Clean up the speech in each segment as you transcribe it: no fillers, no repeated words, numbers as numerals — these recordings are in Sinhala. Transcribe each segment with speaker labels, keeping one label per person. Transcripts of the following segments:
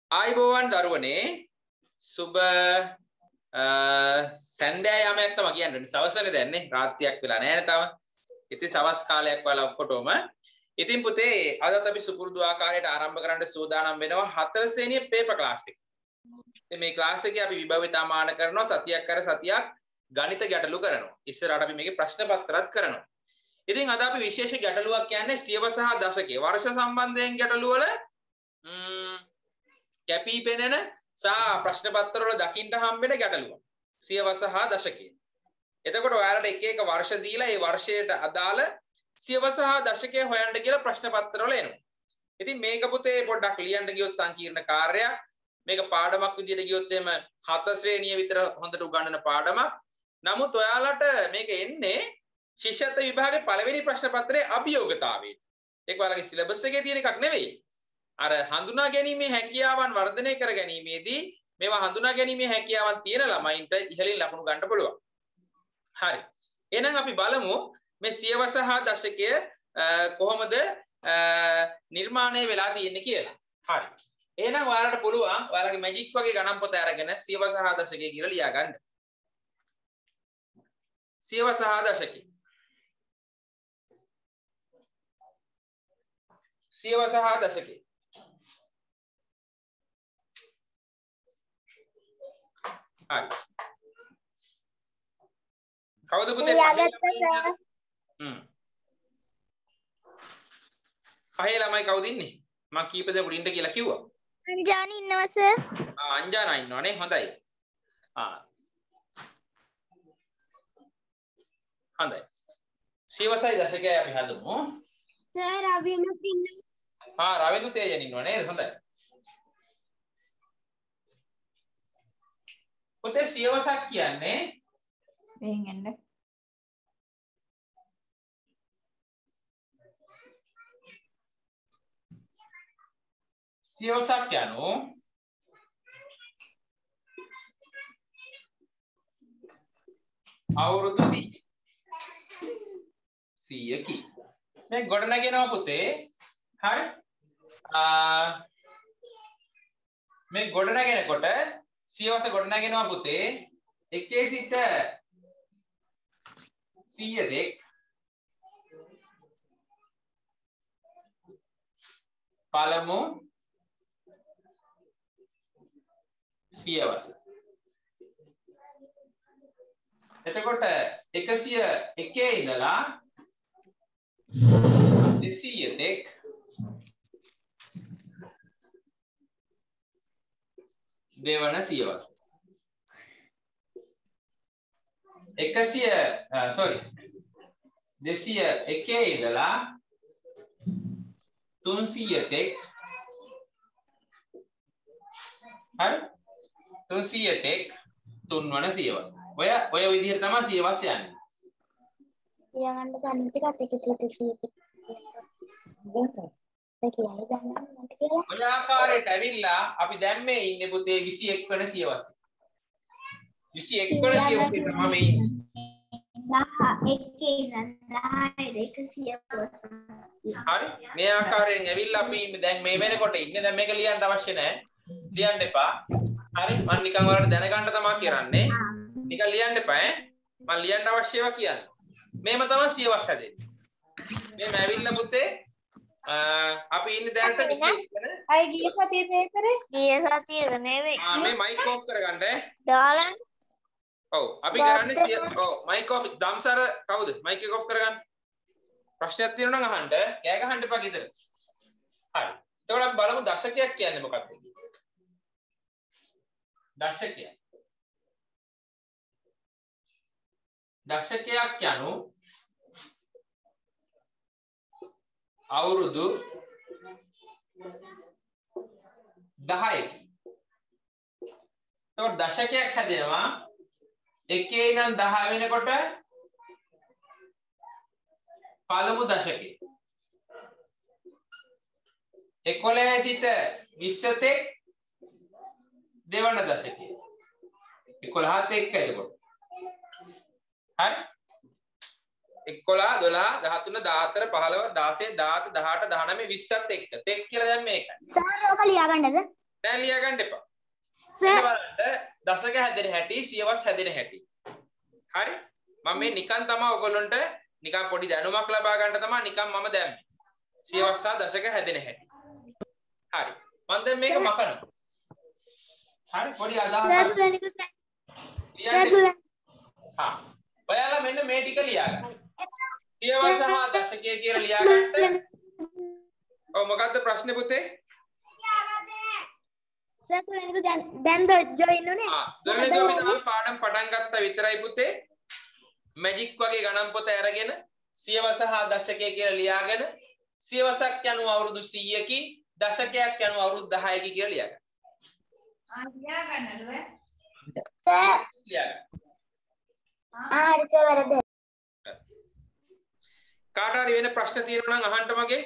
Speaker 1: ආයිබෝවන් දරුවනේ සුබ සන්ධ්‍යායාමයක් තමයි කියන්නේ. සවසනේ දැන් නේ රාත්‍රියක් වෙලා නැහැ තාම. ඉතින් සවස් කාලයක් වල ඔක්කොටම. ඉතින් පුතේ අදත් අපි සුපුරුදු ආකාරයට ආරම්භ කරන්න සූදානම් වෙනවා 4 ශ්‍රේණියේ පේපර් ක්ලාස් එක. ඉතින් මේ ක්ලාස් එකේ අපි විභවිතාමාන කරනවා සතියක් කර සතියක් ගණිත ගැටලු කරනවා. ඉස්සරහට අපි මේකේ ප්‍රශ්න පත්‍රات කරනවා. ඉතින් අද අපි විශේෂ ගැටලුවක් කියන්නේ සියව සහ දශකයේ වර්ෂ සම්බන්ධයෙන් ගැටලු වල කැපී පෙනෙන සහ ප්‍රශ්න පත්‍ර වල දකින්න හම්බෙන ගැටලුව. සියව සහ දශකයේ. එතකොට ඔයාලට එක එක වර්ෂ දීලා ඒ වර්ෂයට අදාළ සියව සහ දශකයේ හොයන්න කියලා ප්‍රශ්න පත්‍ර වල එනවා. ඉතින් මේක පුතේ පොඩ්ඩක් ලියන්න ගියොත් සංකීර්ණ කාර්යයක්. මේක පාඩමක් විදිහට ගියොත් එම 7 ශ්‍රේණිය විතර හොඳට උගන්වන පාඩමක්. නමුත් ඔයාලට මේක එන්නේ ශිෂ්‍යත්ව විභාගයේ පළවෙනි ප්‍රශ්න පත්‍රයේ අභියෝගතාවයේ. ඒක ඔයාලගේ සිලබස් එකේ තියෙන එකක් නෙවෙයි. අර හඳුනා ගැනීමේ හැකියාවන් වර්ධනය කර ගැනීමේදී මේවා හඳුනා ගැනීමේ හැකියාවන් තියෙන ළමයින්ට ඉහළින් ලකුණු ගන්න පුළුවන්. හරි. එහෙනම් අපි බලමු මේ සියව සහ දශකය කොහොමද නිර්මාණය වෙලා තියෙන්නේ කියලා. හරි. එහෙනම් ඔයාලට පුළුවන් ඔයාලගේ මැජික් වගේ ගණන් පොත අරගෙන සියව සහ දශකය කියලා ලියා ගන්න. සියව සහ දශකය. සියව සහ දශකය. හරි. කවුද පුතේ පහේ ළමයි කවුද ඉන්නේ? මම කීප දෙනෙකුට ඉන්න කියලා කිව්වා.
Speaker 2: අංජානි ඉන්නවා සර්.
Speaker 1: අංජානා ඉන්නවනේ. හොඳයි. හොඳයි. සියවසයි දශකයයි අපි හදමු.
Speaker 2: සර් රවිනුත් ඉන්නවා.
Speaker 1: රවිදු තේජන් ඉන්නව නේද? හොඳයි. පුතේ සියවසක් කියන්නේ
Speaker 3: වෙහෙන් එන්න.
Speaker 1: සියවසක් යනු අවුරුදු 100කි. මේ ගොඩනගෙනවා පුතේ. හරි. මේ ගොඩනගෙනකොට සියවස ගොඩනගෙනවා පුතේ 1 සිට 100 දෙක් පළමු සියවස. එතකොට 101 ඉඳලා 200 දෙක් දෙවන සියවස. 201 ඉඳලා 300 තෙක් හරි 300 තෙක් තුන්වන සියවස. ඔය විදිහට තමයි සියවස් යන්නේ.
Speaker 2: ලියගන්න ගන්න ටිකත් 100
Speaker 1: ඔය ආකාරයට ඇවිල්ලා අපි දැන් මේ ඉන්නේ පුතේ 21 වෙනි සියවස. 21 වෙනි සියවසේ තමයි මේ ඉන්නේ.
Speaker 2: 100
Speaker 1: හරි මේ ආකාරයෙන් ඇවිල්ලා අපි දැන් මේ වෙනකොට ඉන්නේ. දැන් මේක ලියන්න අවශ්‍ය නැහැ. ලියන්න එපා. හරි මම නිකන් ඔයාලට දැනගන්න තමයි කරන්නේ. නිකන් ලියන්න එපා ඈ. මම ලියන්න අවශ්‍යවා කියන්නේ. මේම තමයි සියවස් හැදෙන්නේ. මේම ඇවිල්ලා පුතේ අපි ඉන්නේ දැනට 21 වෙනි.
Speaker 2: අය ගිය සතියේ පේපරේ ගිය සතියේද නෙවෙයි.
Speaker 1: මේ මයික් ඕෆ් කරගන්න ඈ.
Speaker 2: දාලා
Speaker 1: ඔව් අපි කරන්නේ මයික් ඕෆ් දම්සර කවුද මයික් එක ඕෆ් කරගන්න. ප්‍රශ්නයක් තියෙනවා නම් අහන්න. කෑ ගහන්න එපා ගෙදර. හරි. එතකොට අපි බලමු දශකයක් කියන්නේ මොකක්ද කියලා. දශකය. දශකයක් යනු අවුරුදු 10කි. එතකොට දශකයක් හැදෙනවා 1 ඉඳන් 10 වෙනකොට පළමු දශකේ. 11 සිට 20 තෙක් දෙවන දශකේ. 11ත් එක්ක එතකොට. හරි? 11 12 13 14 15 16 17 18 19 20ත් එක්ක. තෙක් කියලා දැන් මේකයි.
Speaker 2: සර් ඔක ලියා ගන්නද?
Speaker 1: දැන් ලියා ගන්න එපා. ඊට බලන්න දශක හැදෙන හැටි සියවස් හැදෙන හැටි. හරි? මම මේ නිකන් තමයි ඔයගොල්ලන්ට නිකන් පොඩි දැනුමක් ලබා ගන්න තමයි නිකන් මම දැම්මේ. සියවස් සහ දශක හැදෙන හැටි. හරි. මම දැන් මේක මකනවා. හරි පොඩි අදහසක්. හා. ඔයාලා මෙන්න මේ ටික ලියා ගන්න. සියවස් සහ දශකය කියලා ලියා ගන්න. ඔව් මොකද්ද ප්‍රශ්නේ පුතේ?
Speaker 2: දැන් ජොයින් උනේ.
Speaker 1: දොරේ අපි තමයි පාඩම් පටන් ගත්තා විතරයි පුතේ. මැජික් වගේ ගණන් පොත අරගෙන සියවස හා දශකය කියලා ලියාගෙන සියවසක් යනු අවුරුදු 100කි දශකයක් යනු අවුරුදු 10කි කියලා ලියා ගන්න.
Speaker 2: ලියා ගන්නලු ඈ.
Speaker 1: ලියා ගන්න.
Speaker 2: හරි සර් වැරද්ද.
Speaker 1: කාට හරි වෙන ප්‍රශ්න තියෙනවා නම් අහන්න මගේ.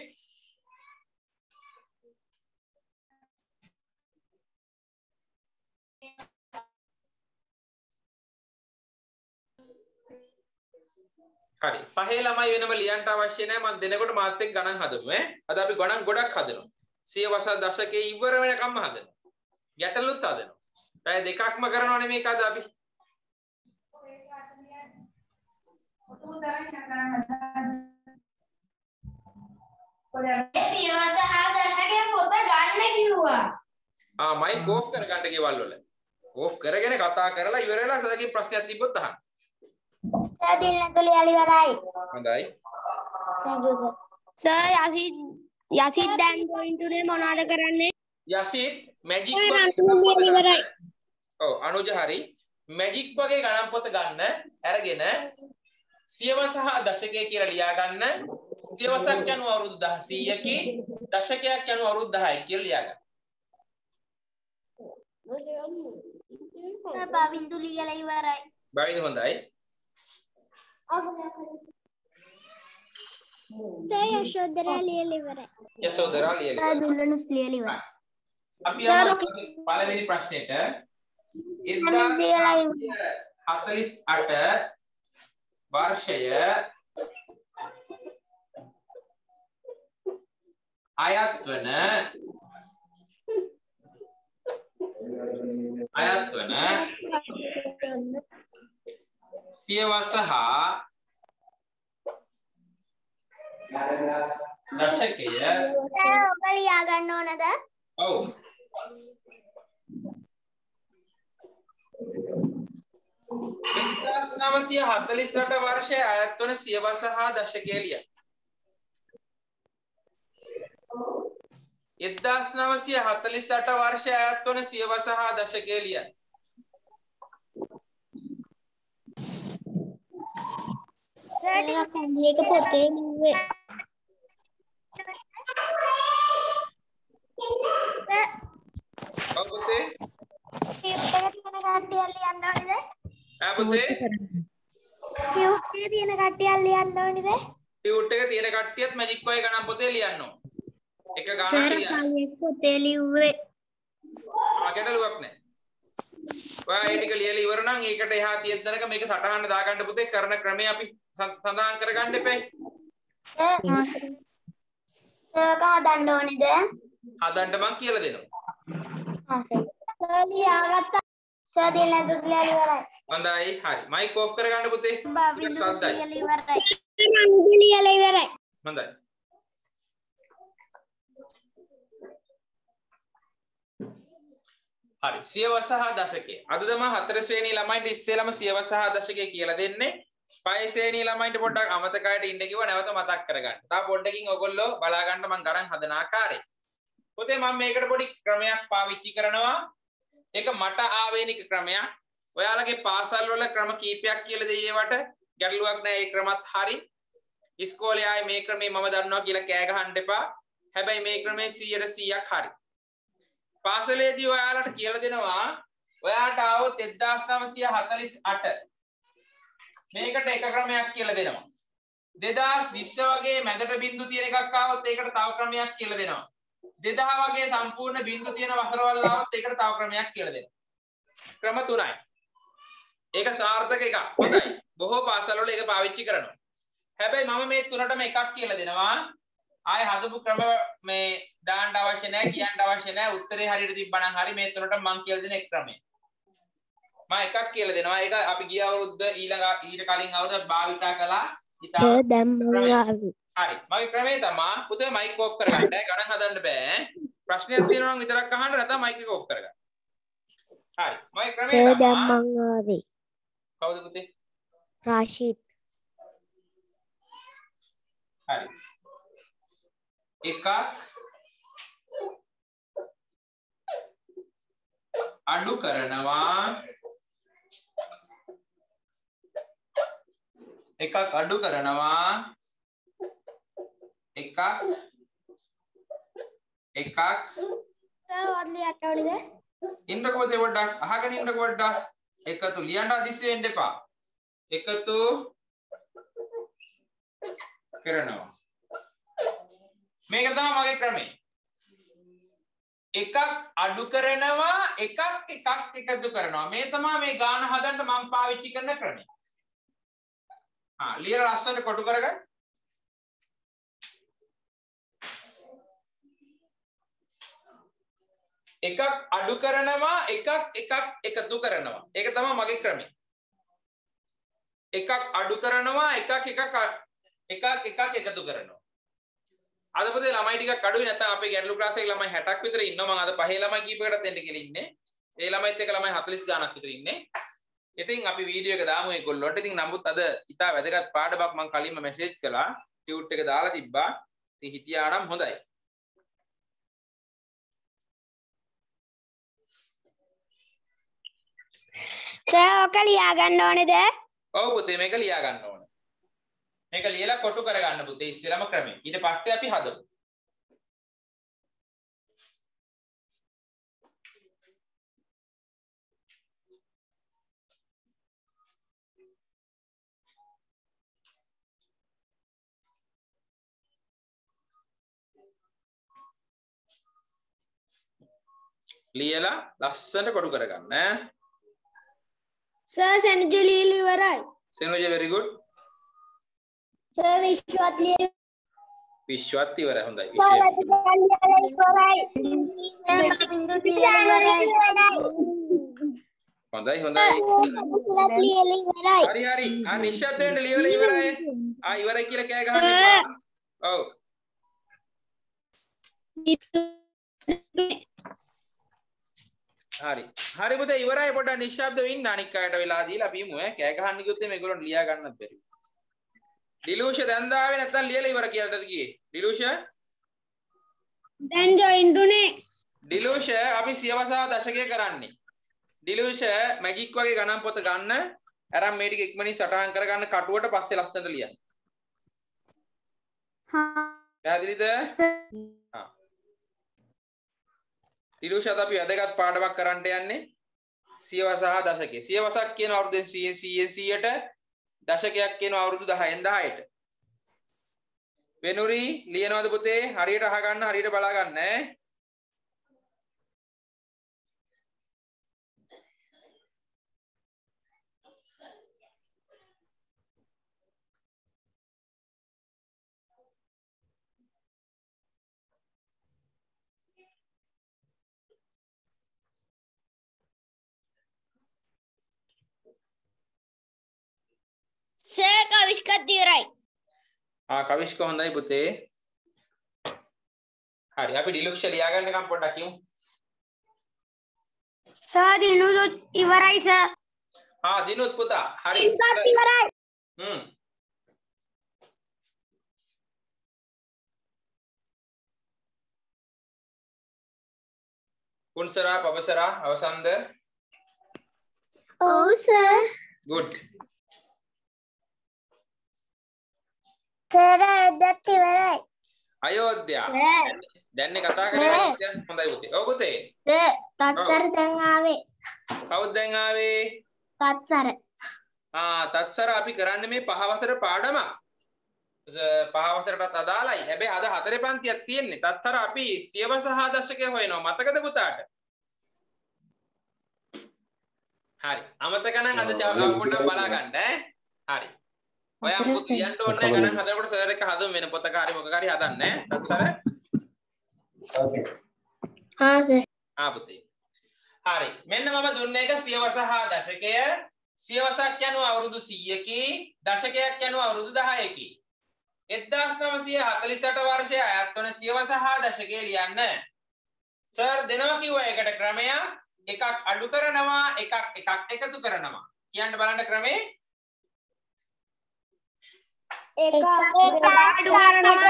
Speaker 1: හරි පහේ ළමයි වෙනම ලියන්න අවශ්‍ය නැහැ මම දෙනකොට මාත් එක්ක ගණන් හදමු ඈ අද අපි ගණන් ගොඩක් හදනවා සියවස දශකයේ ඉවර වෙනකම්ම හදනවා ගැටලුත් හදනවා පැය දෙකක්ම කරනවනේ මේක අද අපි
Speaker 2: සියවස හා දශකයේ පොත ගන්න කිව්වා
Speaker 1: මයික් ඕෆ් කරගන්න ගෙවල් වල ඕෆ් කරගෙන කතා කරලා ඉවර වෙලා සදකින් ප්‍රශ්නයක් තිබ්බොත් අහන්න
Speaker 2: සර් දිනක ලියලා ඉවරයි.
Speaker 1: හොඳයි.
Speaker 2: Thank you sir. Sir යසිත් දැන් going to මොනවද කරන්නේ?
Speaker 1: යසිත් මැජික්
Speaker 2: ඉවරයි.
Speaker 1: ඔව් අනුජ හරි. මැජික් වගේ ගණන් පොත ගන්න අරගෙන සියවස හා දශකය කියලා ලියා ගන්න. සියවසක් යනු අවුරුදු 100කි දශකයක් යනු අවුරුදු 10යි කියලා ලියා ගන්න.
Speaker 2: සර් බවින්දු ලියලා ඉවරයි.
Speaker 1: බවින්දු හොඳයි.
Speaker 2: සර් යශෝදරා ලියලා ඉවරයි.
Speaker 1: යශෝදරා ලියලා
Speaker 2: සර් දුල්ලනුත් ලියලා ඉවරයි.
Speaker 1: අපි යමු පළවෙනි ප්‍රශ්නෙට 1948 වර්ෂය අයත් වන සියවස හා දශකය
Speaker 2: ඔබ ලියා ගන්න ඕනද?
Speaker 1: ඔව් 1948 වර්ෂයේ අයත් වන සියවස හා දශකය ලියන්න. 1948 වර්ෂයේ අයත් වන සියවස හා දශකය ලියන්න.
Speaker 2: සර් කන්ඩියක පොතේ ලිව්වේ.
Speaker 1: ඔව් පුතේ.
Speaker 2: ටියුට් එකේ තියෙන කට්ටිය ලියන්න ඕනේද?
Speaker 1: පුතේ.
Speaker 2: ටියුට් එකේ තියෙන කට්ටිය ලියන්න ඕනේද?
Speaker 1: ටියුට් එකේ තියෙන කට්ටියත් මැජික් වගේ ගණන් පොතේ ලියන්න ඕන. එක ගණන් ලියන්න.
Speaker 2: සර් කන්ඩියක පොතේ ලිව්වේ.
Speaker 1: ගැටලුවක් නැහැ. ඔයා ඒ ටික ලියලා ඉවර නම් ඒකට එහා තියෙන තැනක මේක සටහන දාගන්න පුතේ කරන ක්‍රමය අපි සඳහන් කරගන්න එපා.
Speaker 2: සර් හදන්න ඕනේද?
Speaker 1: හදන්න මං කියලා දෙනවා.
Speaker 2: සර් ලියාගත්තා. සර් දිනලු ලියලා ඉවරයි.
Speaker 1: හොඳයි හරි මයික් ඕෆ් කරගන්න පුතේ.
Speaker 2: බවින්දු ලියලා ඉවරයි. නන්දු ලියලා ඉවරයි.
Speaker 1: හොඳයි. හරි සියවස හා දශකය. අද තමයි 4 ශ්‍රේණී ළමයින්ට ඉස්සෙල්ලාම සියවස හා දශකය කියලා දෙන්නේ. 5 ශ්‍රේණී ළමයින්ට පොඩ්ඩක් අමතකයට ඉන්න කිව්වා නැවත මතක් කරගන්න. තා පොඩ්ඩකින් ඔයගොල්ලෝ බලා ගන්න මම ගණන් හදන ආකාරය. පුතේ මම මේකට පොඩි ක්‍රමයක් පාවිච්චි කරනවා. ඒක මට ආවේනික ක්‍රමයක්. ඔයාලගේ පාසල් වල ක්‍රම කීපයක් කියලා දෙයි ඒවට ගැටලුවක් නැහැ. ඒ ක්‍රමත් හරි. ඉස්කෝලේ ආයේ මේ ක්‍රමේ මම දන්නවා කියලා කෑ ගහන්න එපා. හැබැයි මේ ක්‍රමේ 100%ක් හරි. පාසලේදී ඔයාලට කියලා දෙනවා ඔයාලට ආවොත් 1948 මේකට එක ක්‍රමයක් කියලා දෙනවා 2020 වගේ මැදට බිංදු තියෙන එකක් ආවොත් ඒකට තව ක්‍රමයක් කියලා දෙනවා 2000 වගේ සම්පූර්ණ බිංදු තියෙන වසරවල් ආවොත් ඒකට තව ක්‍රමයක් කියලා දෙනවා ක්‍රම තුනයි ඒක සාර්ථක එකක් හොඳයි බොහෝ පාසල් වල ඒක පාවිච්චි කරනවා හැබැයි මම මේ තුනටම එකක් කියලා දෙනවා ආයේ හදපු ක්‍රම මේ දාන්න දාන්න අවශ්‍ය නැහැ කියන්න අවශ්‍ය නැහැ උත්තරේ හරියට තිබ්බනම් හරි මේ තුනට මම කියලා දෙන එක ක්‍රමය මම එකක් කියලා දෙනවා ඒක අපි ගිය අවුරුද්ද ඊට කලින් අවුරුද්ද භාවිතා කළා
Speaker 2: සර් දැන් මම ආවේ.
Speaker 1: හරි මගේ ක්‍රමය තමයි පුතේ මයික් ඔෆ් කරගන්න ගණන් හදන්න බෑ ප්‍රශ්නයක් තියෙනවා නම් විතරක් අහන්න නැත්නම් මයික් එක ඔෆ් කරගන්න හරි මගේ ක්‍රමය
Speaker 2: සර් දැන්
Speaker 1: තමයි
Speaker 2: මම ආවේ.
Speaker 1: කවුද පුතේ
Speaker 2: රාශිත්.
Speaker 1: හරි එකක් අඩු කරනවා එකක් අඩු කරනවා එකක්
Speaker 2: සර් ඔන්ලි අටවලද?
Speaker 1: ඉන්නකො පුතේ පොඩ්ඩක් අහගෙන ඉන්නකො පොඩ්ඩක් එකතු ලියන්න අදිස්සි වෙන්න එපා එකතු කරනවා මේක තමයි මගේ ක්‍රමය එකක් අඩු කරනවා එකක් එකතු කරනවා මේ තමයි මේ ගාන හදන්න මම පාවිච්චි කරන ක්‍රමය ලියලා ලස්සනට කොටු කරගන්න එකක් අඩු කරනවා එකක් එකතු කරනවා ඒක තමයි මගේ ක්‍රමය එකක් අඩු කරනවා එකක් එකතු කරනවා අද පුතේ ළමයි ටිකක් අඩුයි නැත්නම් අපේ ගැටළු ක්ලාස් එකේ ළමයි 60ක් විතර ඉන්නවා මම අද පහේ ළමයි කීපයකටත් එන්න කියලා ඉන්නේ ඒ ළමයිත් එක්ක ළමයි 40 ගාණක් විතර ඉන්නේ ඉතින් අපි වීඩියෝ එක දාමු ඒගොල්ලන්ට ඉතින් නමුත් අද ඉතා වැදගත් පාඩමක් මම කලින්ම මැසේජ් කළා ටියුට් එක දාලා තිබ්බා ඉතින් හිටියා නම් හොඳයි
Speaker 2: සර් ඔක ලියා ගන්න ඕනේද?
Speaker 1: ඔව් පුතේ මේක ලියා ගන්න ඕන මේක ලියලා කොටු කරගන්න පුතේ ඉස්සෙල්ලාම ක්‍රමය ඊට පස්සේ අපි හදමු ලියලා ලස්සනට කොටු කරගන්න
Speaker 2: සර් සෙනුජ ලියලා ඉවරයි.
Speaker 1: Senuja very good
Speaker 2: sir Vishwath ලියලා
Speaker 1: විශ්වත් ඉවරයි හොඳයි හොඳයි හරි නිශ්ශබ්ද වෙන්න ලියවලා ඉවරයි ඉවරයි කියලා කෑ ගහන්න එපා ඔව් හරි පුතේ ඉවරයි පොඩ්ඩක් නිශ්ශබ්ද වෙන්න අනික් අයට වෙලා දීලා අපි යමු කෑ ගහන්න කිව්වොත් මේගොල්ලන්ට ලියා ගන්නත් බැරි ඩිලූෂ දැන් දාවේ නැත්නම් ලියලා ඉවර කියලාද ගියේ ඩිලූෂ
Speaker 2: දැන් ජොයින්ට් උනේ
Speaker 1: ඩිලූෂ අපි සියවසා දශකය කරන්නේ ඩිලූෂ මැජික් වගේ ගණන් පොත ගන්න අරන් මේ ටික ඉක්මනින් සටහන් කරගන්න කටුවට පස්සේ ලස්සනට ලියන්න පැහැදිලිද ඩිලූෂ අද අපි වැදගත් පාඩමක් කරන්න යන්නේ සියවසා දශකය සියවසක් කියන අවුරුද්දෙන් 100ට දශකයක් කියන අවුරුදු 10න් 10ට වෙනුරි ලියනවද පුතේ හරියට අහගන්න හරියට බලාගන්න ඈ
Speaker 2: සර් කවිෂ්කත් ඉවරයි.
Speaker 1: කවිෂ්ක හොඳයි පුතේ. හරි අපි ඩිලුක්ෂ ලියා ගන්න එකම් පොඩ්ඩක් කියමු.
Speaker 2: සර් දිනුත් ඉවරයි සර්.
Speaker 1: දිනුත් පුතා. හරි.
Speaker 2: ඉවරයි.
Speaker 1: පුන්සරා පවසරා අවසන්ද?
Speaker 2: ඔව් සර්.
Speaker 1: good.
Speaker 2: සර් දැත් ඉවරයි.
Speaker 1: අයෝධ්‍යා. දැන් කතා කරන්නේ හොඳයි පුතේ. ඔව් පුතේ.
Speaker 2: තත්සර දැන් ආවේ.
Speaker 1: කවුද දැන් ආවේ?
Speaker 2: තත්සර.
Speaker 1: තත්සර අපි කරන්නේ මේ පහවසර පාඩමක්. පහවසරටත් අදාළයි. හැබැයි අද හතරේ පන්තියක් තියෙන්නේ. තත්සර අපි සියවස හා දශකය හොයනවා. මතකද පුතාට? හරි. අමතක නම් අද පොඩ්ඩක් බලා ගන්න ඈ. හරි. ඔයා මොකද කියන්න ඕනේ ගණන් හදනකොට සර් එක හදමු වෙන පොතක හරි මොකක් හරි හදන්න ඈ. තත්සර. Okay.
Speaker 2: हाँ सर
Speaker 1: පුතේ. හරි. මෙන්න මම දුන්න එක සියවස හා දශකය. සියවසක් යනවා අවුරුදු 100කි, දශකයක් යනවා අවුරුදු 10කි. 1948 වර්ෂයේ අයත් වන සියවස හා දශකය ලියන්න. සර් දෙනවා කිව්වා ඒකට ක්‍රමයක්. එකක් අඩු කරනවා, එකක් එකතු කරනවා. කියන්න බලන්න ක්‍රමේ.
Speaker 2: एक अडू करනවා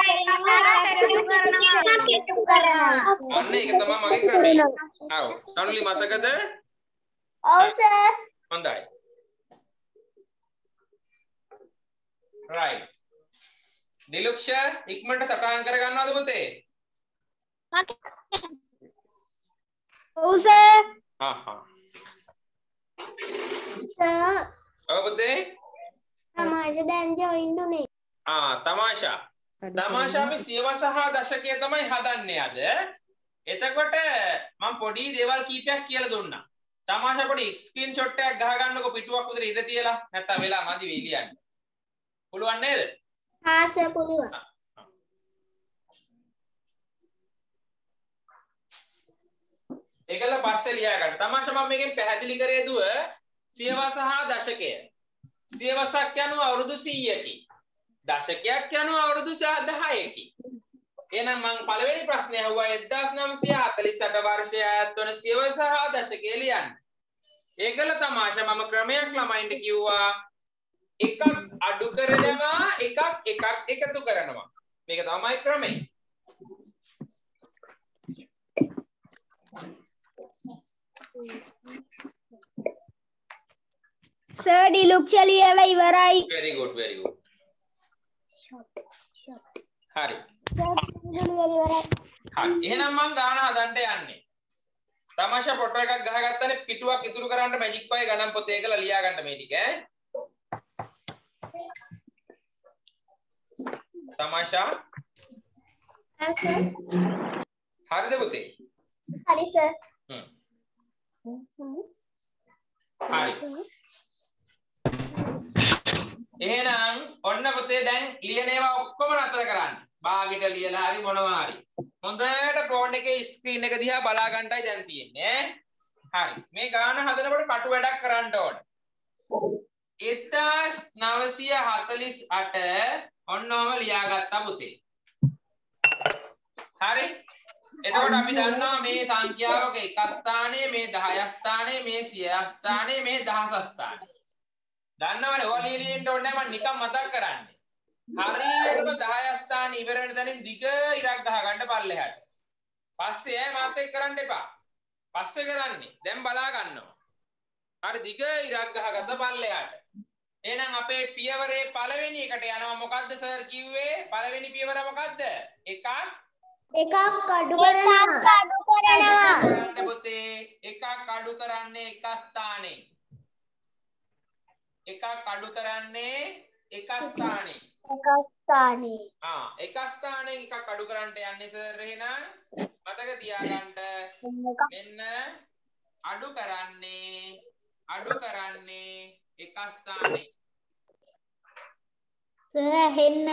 Speaker 1: අන්න ඒක තමයි මගේ ක්‍රමය. ආව. සනුලි මතකද?
Speaker 2: ඔව් සර්
Speaker 1: හොඳයි. right. නිලුක්ෂ ඉක්මනට සටහන් කර ගන්නවද පුතේ?
Speaker 2: ඔව් සර්
Speaker 1: හා.
Speaker 2: සර්
Speaker 1: ඔව් පුතේ.
Speaker 2: තමාෂා දැන් ජොයින් උනේ
Speaker 1: තමාෂා. තමාෂා අපි සියවස හා දශකය තමයි හදන්නේ අද. එතකොට මම පොඩි දේවල් කීපයක් කියලා දුන්නා. තමාෂා පොඩි ස්ක්‍රීන්ෂොට් එකක් ගහ ගන්නකො පිටුවක් උදේ ඉඳ තියලා. නැත්තම් වෙලා මදි වෙයි ලියන්න. පුළුවන් නේද?
Speaker 2: हाँ सर පුළුවන්
Speaker 1: ඒකල පස්සේ ලියා ගන්න. තමාෂා මම මේකෙන් පැහැදිලි කරේ දුව සියවස හා දශකය. සියවසක් යනවා අවුරුදු 100කි. දශකයක් යනවා අවුරුදු 10කි. එහෙනම් මම පළවෙනි ප්‍රශ්නේ අහුවා 1948 වර්ෂයේ අයත් වන සියවස හා දශකය ලියන්න. ඒකල තමාෂා මම ක්‍රමයක් ළමයින්ට කිව්වා එකක් අඩු කරනවා එකක් එකතු කරනවා. මේක තමයි ක්‍රමය.
Speaker 2: සර් ඩිලුක්ෂ ලියලා ඉවරයි
Speaker 1: very good very good. හරි. හරි. එහෙනම් මම ගාන හදන්න යන්නේ. තමාෂා ෆොටෝ එකක් ගහගත්තනේ පිටුවක් ඉතුරු කරන්න මැජික් පහේ ගණන් පොතේ කියලා ලියා ගන්න මේ ටික ඈ. තමාෂා හරිද පුතේ?
Speaker 2: හරි සර්
Speaker 1: හරි. එහෙනම් ඔන්න පුතේ දැන් ලියන ඒවා ඔක්කොම නතර කරන්න. බාගෙට ලියලා හරි මොනවා හරි. හොඳට ෆෝන් එකේ ස්ක්‍රීන් එක දිහා බලා ගන්නයි දැන් තියෙන්නේ ඈ. හරි. මේ ගාන හදනකොට කටු වැඩක් කරන්න ඕන. 1948 ඔන්නෝම ලියාගත්තා පුතේ. හරි. එතකොට අපි දන්නවා මේ සංඛ්‍යාවක එක ස්ථානයේ මේ 10 ස්ථානයේ මේ 100 ස්ථානයේ මේ 1000 ස්ථානයේ. දන්නවනේ ඔය ලියන්න ඕනේ නැහැ මම නිකන් මතක් කරන්නේ. හරියටම 10 ස්ථාන ඉවර වෙන තැනින් දිග ඉරක් ගහ ගන්න පල්ලෙහාට. පස්සේ ඈ මාත් එක්ක කරන්න එපා. පස්සේ කරන්නේ. දැන් බලා ගන්නවා. හරි දිග ඉරක් ගහගත්ත පල්ලෙහාට. එහෙනම් අපේ පියවරේ පළවෙනි එකට යනවා මොකද්ද සර් කිව්වේ? පළවෙනි පියවර මොකද්ද? එකක්
Speaker 2: අඩු කරනවා
Speaker 1: කරන්න පුතේ. එකක් අඩු කරන්නේ එක ස්ථානේ. එකක් අඩු කරන්නේ එක ස්ථානේ. එක ස්ථානයෙන් එකක් අඩු කරන්න යන්නේ සර් එහෙනම් මතක තියාගන්න මෙන්න අඩු කරන්නේ එක ස්ථානේ.
Speaker 2: සර් හෙන්න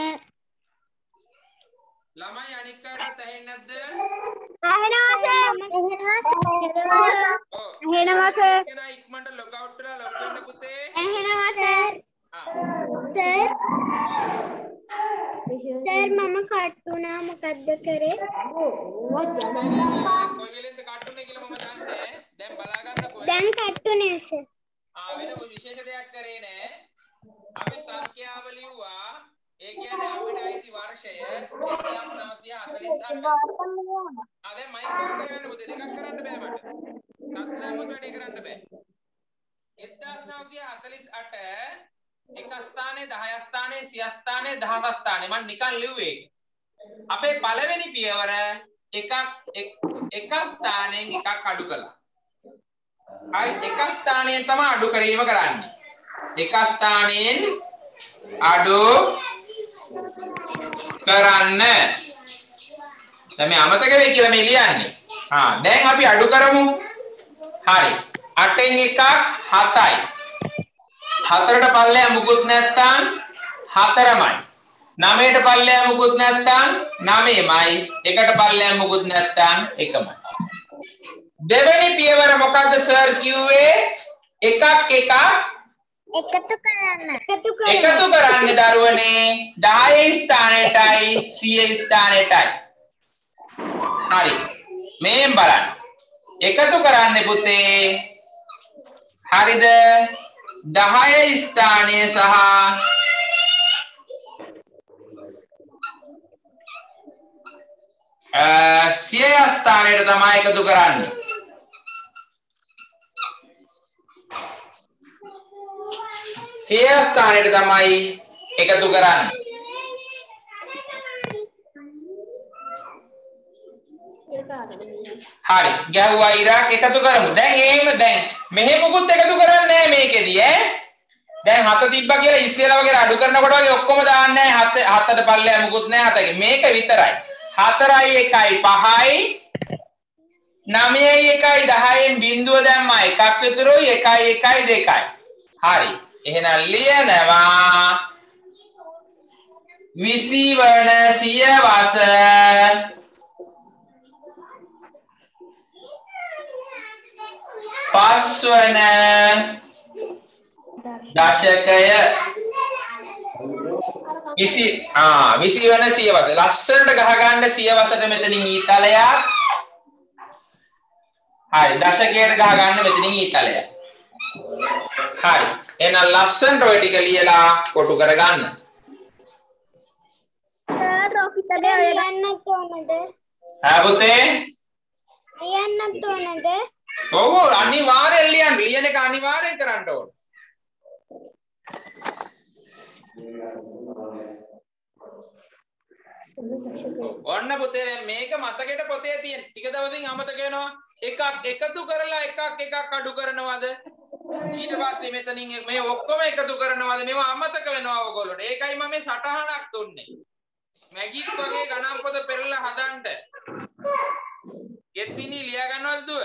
Speaker 1: ළමයි අනික් කාටත් ඇහෙන්නේ නැද්ද?
Speaker 2: ඇහෙනවා සර්
Speaker 1: කෙනා ඉක්මනට ලොග් අවුට් වෙලා ලොග් වෙන්න පුතේ.
Speaker 2: ඇහෙනවා සර් සර් මම කට්ටුනා මොකද්ද කරේ?
Speaker 1: කොයි වෙලෙන්ද කට්ටුනේ කියලා මම දන්නේ. දැන් බලා ගන්නකෝ.
Speaker 2: දැන් කට්ටුනේ සර්.
Speaker 1: වෙන විශේෂ දෙයක් කරේ නෑ. අපි සංඛ්‍යාව ලිව්වා. ඒ කියන්නේ අපිට ඇති වර්ෂය 1948. දැන් මයික් ඔන් කරගන්න පුතේ දෙකක් කරන්න බෑ මට. සත්‍යමත් වැඩේ කරන්න බෑ. 1948 එක ස්ථානයේ 10 ස්ථානයේ 100 ස්ථානයේ 10 ස්ථානයේ මම නිකන් ලිව්වේ. අපේ පළවෙනි පියවර එක ස්ථානයෙන් එකක් අඩු කළා. අයි එක ස්ථානයෙන් තමයි අඩු කිරීම කරන්නේ. එක ස්ථානයෙන් අඩු කරන්න. දැන් අමතක වෙයි කියලා මේ ලියන්නේ. දැන් අපි අඩු කරමු. හරි. 8න් එකක් 7යි. 4ට පල්ලෙහා මුකුත් නැත්තම් 4මයි. 9ට පල්ලෙහා මුකුත් නැත්තම් 9යි. 1ට පල්ලෙහා මුකුත් නැත්තම් 1යි. දෙවෙනි පියවර මොකද්ද සර් කිව්වේ? එකක්
Speaker 2: එකතු කරන්න.
Speaker 1: එකතු කරන්නේ දරුවනේ 10 ස්ථානෙටයි 100 ස්ථානෙටයි. හරි. මේන් බලන්න. එකතු කරන්නේ පුතේ. හරිද? 10 ස්ථානය සහ 100 ස්ථානයට තමයි එකතු කරන්නේ. ස්ථානයට තමයි එකතු කරන්නේ. හරි. ගැහුවා ඉරක් එකතු කරමු. දැන් මෙහෙ මොකුත් එකතු කරන්නේ නැහැ මේකෙදි ඈ. දැන් 7 තිබ්බා කියලා ඉස්සෙල්ලා වගේ අඩු කරනකොට වගේ ඔක්කොම දාන්නේ නැහැ. 7ට පල්ලෙහා මොකුත් නැහැ 7ක. මේක විතරයි. 4යි 1යි 5යි 9යි 1යි 10න් බිඳුව දැම්මා එකක් විතරුයි 1යි 1යි 2යි. හරි. එහෙනම් ලියනවා 20 වන සියවස 5 වන දශකය 20 වන සියවස ලස්සනට ගහගන්න සියවසට මෙතනින් ඊතලයක්. හරි දශකයට ගහගන්න මෙතනින් ඊතලයක්. හරි එහෙනම් ලස්සනට ඔය ටික ලියලා කොටු කරගන්න.
Speaker 2: සර් ඔකිටද ලියන්නත් ඕනද?
Speaker 1: පුතේ
Speaker 2: ලියන්නත් ඕනද?
Speaker 1: ඔව් අනිවාර්යෙන් ලියන්න. ලියන එක අනිවාර්යෙන් කරන්න ඕන. ඔන්න පුතේ මේක මතකෙට පොතේ තියෙන. ටික දවසින් අමතක වෙනවා. එකක් එකතු කරලා එකක් අඩු කරනවද? ඊට පස්සේ මෙතනින් මේ ඔක්කොම එකතු කරනවද? මේවා අමතක වෙනවා ඔයගොල්ලෝට. ඒකයි මම මේ සටහනක් දුන්නේ. මැජික් වගේ ගණන් පොත පෙරලා හදන්න. ගෙත්පිනි ලියා ගන්නවද දුව?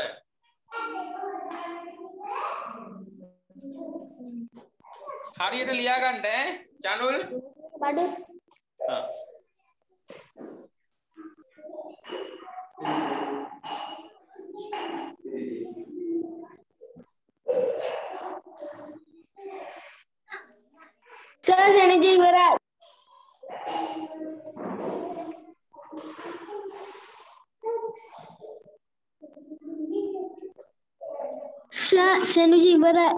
Speaker 1: හරියට ලියා ගන්න ඈ. චනුල්
Speaker 2: බඩු සර් සෙනජි ඉවරයි. සර් සෙනජි ඉවරයි.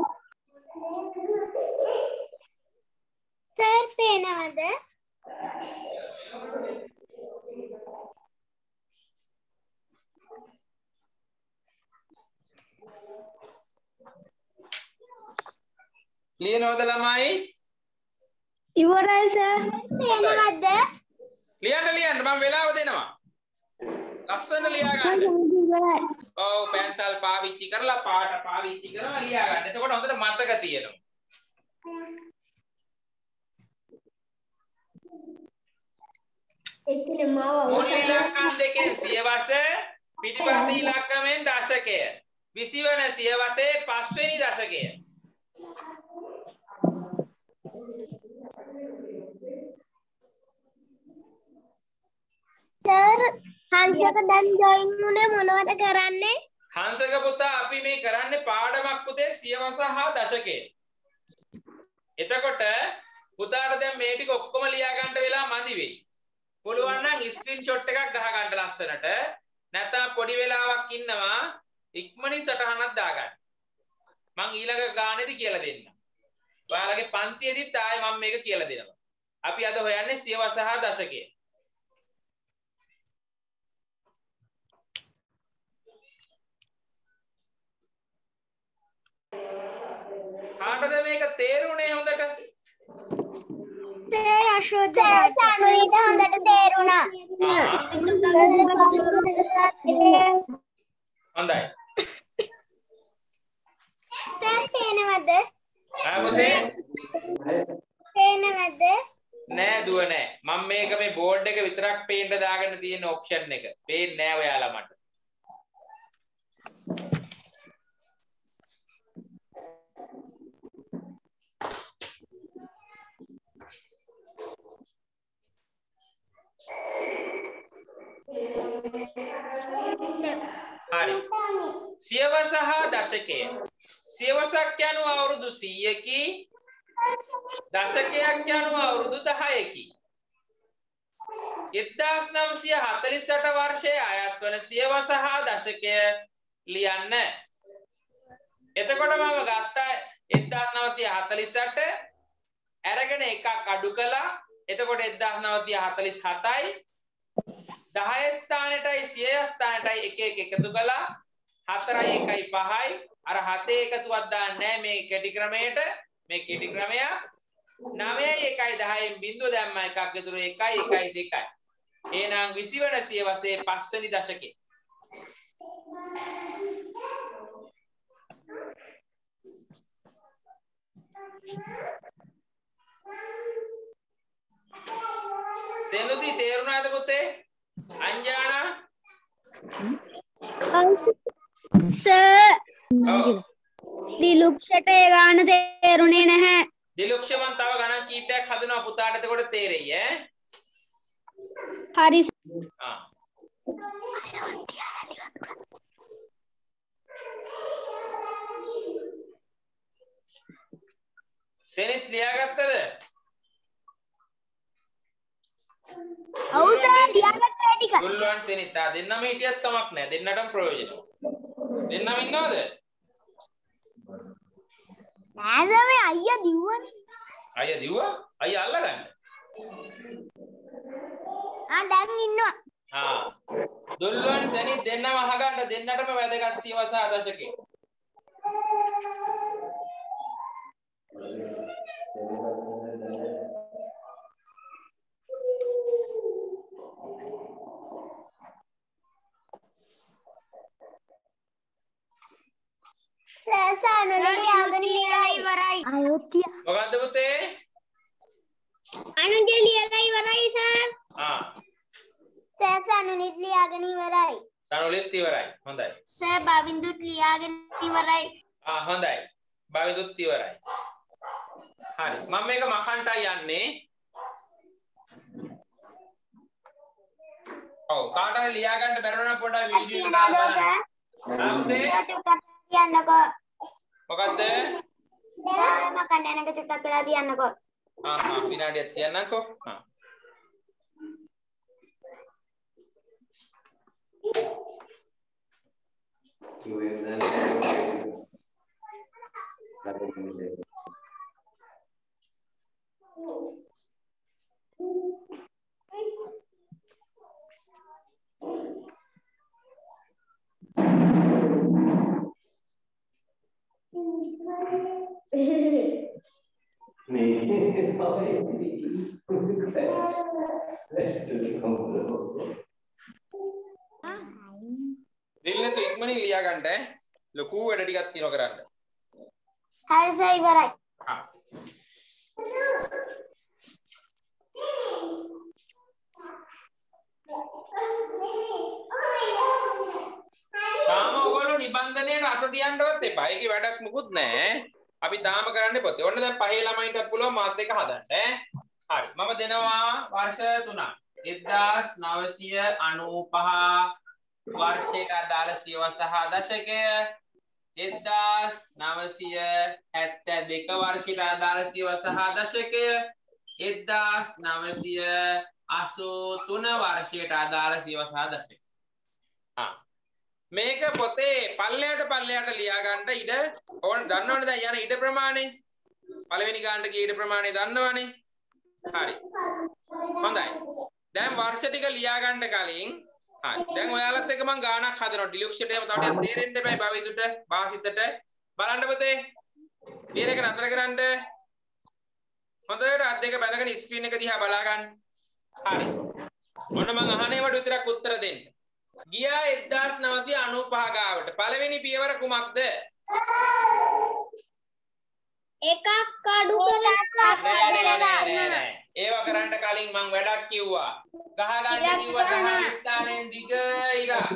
Speaker 2: සර් පේනවද?
Speaker 1: ලියනවද ළමයි?
Speaker 2: ඉවරයි සර්. පේනවද?
Speaker 1: ලියන්න මම වෙලාව දෙනවා. ලස්සන ලියා ගන්න.
Speaker 2: ඉවරයි.
Speaker 1: ඔව් පෙන්සල් පාවිච්චි කරලා පාට පාවිච්චි කරලා ලියා ගන්න. එතකොට හොඳට මතක තියෙනවා. මුල් ඉලක්කම් දෙකෙන් සියවස පිටිපස්ස ඉලක්කමෙන් දශකය 20 වන සියවසේ 5 වෙනි දශකය.
Speaker 2: සර් හංසක දැන් ජොයින් උනේ මොනවද කරන්නේ?
Speaker 1: හංසක පුතා අපි මේ කරන්නේ පාඩමක් පුතේ සියවස හා දශකය. එතකොට පුතාට දැන් මේ ටික ඔක්කොම ලියා ගන්න වෙලා මදි වෙයි. පුළුවන් නම් ස්ක්‍රීන්ෂොට් එකක් ගහ ගන්න ලස්සනට. නැත්නම් පොඩි වෙලාවක් ඉන්නවා ඉක්මනින් සටහනක් දාගන්න. මං ඊළඟ ගානේදී කියලා දෙන්නම්. ඔයාලගේ පන්තියේදීත් ආයේ මම මේක කියලා දෙනවා. අපි අද හොයන්නේ සියවස හා දශකය. කාටද මේක තේරුනේ හොඳට?
Speaker 2: සර් අශෝක සානුවිට හොඳට තේරුණා.
Speaker 1: හොඳයි.
Speaker 2: සර් පේනවද?
Speaker 1: පුතේ
Speaker 2: පේනවද?
Speaker 1: නෑ දුව නෑ. මම මේක මේ බෝඩ් එක විතරක් පේන්න දාගෙන තියෙන ඔප්ෂන් එක. පේන්නේ නෑ ඔයාලා මට. හරි. සියවස හා දශකය. සියවසක් යනු අවුරුදු 100කි. දශකයක් යනු අවුරුදු 10කි. 1948 වර්ෂයේ අයත් වන සියවස හා දශකය ලියන්න. එතකොට මම ගත්තා 1948 අරගෙන එකක් අඩු කළා. එතකොට 1947යි 10 ස්ථානෙටයි 100 ස්ථානෙටයි එක එක එකතු කළා. 4යි 1යි 5යි අර 7 එකතුවක් දාන්නේ නැහැ මේ කෙටි ක්‍රමයට. මේ කෙටි ක්‍රමය 9යි 1යි 10න් බිඳුව දැම්ම එකක් ඉතුරු 1යි 1යි 2යි. එහෙනම් 20 වෙනි සියවසේ 5 වෙනි දශකේ. සෙනුති තේරුණාද පුතේ? අංජානා?
Speaker 2: සර්
Speaker 1: ඔව්.
Speaker 2: දිලුක්ෂට ඒ ගාන තේරුනේ නැහැ.
Speaker 1: දිලුක්ෂ මන් තව ගණන් කීපයක් හදනවා පුතාට එතකොට තේරෙයි ඈ.
Speaker 2: හරි.
Speaker 1: ආ. සෙනිත් ලියාගත්තද?
Speaker 2: ඔව් සර් ලියාගත්තා ටික.
Speaker 1: ගුල්ලන් සෙනිත් දෙන්නම හිටියත් කමක් නැහැ. දෙන්නටම ප්‍රයෝජනයි. දෙන්නම ඉන්නවද?
Speaker 2: නෑ සර් මේ අයියා දිව්වනේ.
Speaker 1: අයියා දිව්වා? අයියා අල්ලගන්න.
Speaker 2: දැන් ඉන්නවා.
Speaker 1: දුල්ලන් සෙනිත් දෙන්නම අහගන්න. දෙන්නටම වැදගත් සියවස දශකේ. මොකද්ද පුතේ?
Speaker 2: අනුගේ ලියලා ඉවරයි සර්. සර් සනුනිත් ලියාගෙන ඉවරයි.
Speaker 1: සනුලිත් ඉවරයි. හොඳයි.
Speaker 2: සර් බවින්දුත් ලියාගෙන ඉවරයි.
Speaker 1: හොඳයි. බවිදුත් ඉවරයි. හරි. මම මේක මකන්ටයි යන්නේ. ඔව් කාට හරි ලියා ගන්න බැරි නම් පොඩ්ඩක් වීඩියෝ එක දාලා බලන්න.
Speaker 2: චුට්ටක් කියන්නකෝ.
Speaker 1: මොකද්ද?
Speaker 2: සර් මකන්න යනක චුට්ටක් වෙලා තියන්නකෝ.
Speaker 1: විනාඩියක් තියන්නකෝ. දිල්නතු ඉක්මනින් ලියා ගන්න ඈ. ලොකු වැඩ ටිකක් තියෙනවා කරන්න.
Speaker 2: හරි සර් ඉවරයි.
Speaker 1: තාම ඔයගොල්ලෝ නිබන්ධනයට අත තියන්නවත් එපා. ඒකේ වැඩක් මුකුත් නැහැ. අපි තාම කරන්නේ පොතේ. ඔන්න දැන් පහේ ළමයින්ටත් පුළුවන් මාත් එක හදන්න ඈ. හරි. මම දෙනවා වර්ෂ 3ක්. 1995 වර්ෂයට අදාළ සියවස හා දශකය. 1972 වර්ෂයට අදාළ සියවස හා දශකය. 1983 වර්ෂයට අදාළ සියවස හා දශකය. මේක පොතේ පල්ලයට ලියා ගන්න ඉඩ ඕන දන්නවනේ දැන් යන ඉඩ ප්‍රමාණය. පළවෙනි ගානට ගිය ඉඩ ප්‍රමාණය දන්නවනේ. හරි. හොඳයි. දැන් වර්ෂ ටික ලියා ගන්න කලින් හරි. දැන් ඔයාලත් එක්ක මම ගානක් හදනවා. ඩිලුක්ෂයට එහෙම තව ටිකක් තේරෙන්න එපයි බවිදුට, වාසිතට. බලන්න පුතේ. ලියන එක නතර කරන්න. හොඳට අත් දෙක බැඳගෙන ස්ක්‍රීන් එක දිහා බලා ගන්න. හරි. ඔන්න මම අහන්නේ වට විතරක් උත්තර දෙන්න. ගියා 1995 ගාවට පළවෙනි පියවර කුමක්ද?
Speaker 2: එකක් අඩු කරලා
Speaker 1: ඒව කරන්න කලින් මං වැඩක් කිව්වා. ගහ ගන්න කිව්වා 10 ස්ථානයෙන් දිග ඉරා.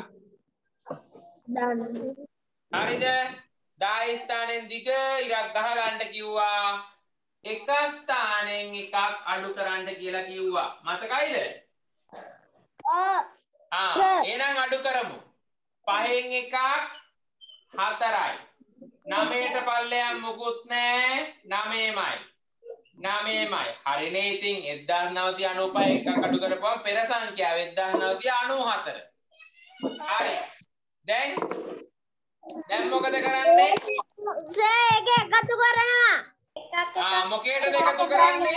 Speaker 1: හරිද? 10 ස්ථානයෙන් දිග ඉරක් ගහ ගන්න කිව්වා. එක ස්ථානයෙන් එකක් අඩු කරන්න කියලා කිව්වා. මතකයිද? එහෙනම් අඩු කරමු. 5න් එකක් 4යි. 9ට පල්ලෙයන් මුකුත් නැහැ 9යි. 9යි. හරිනේ ඉතින් 1995 එකක් අඩු කරපුවම පෙර සංඛ්‍යාව 1994. හරි. දැන් මොකද කරන්නේ?
Speaker 2: සර් ඒක එකතු කරනවා.
Speaker 1: මොකේද එකතු කරන්නේ?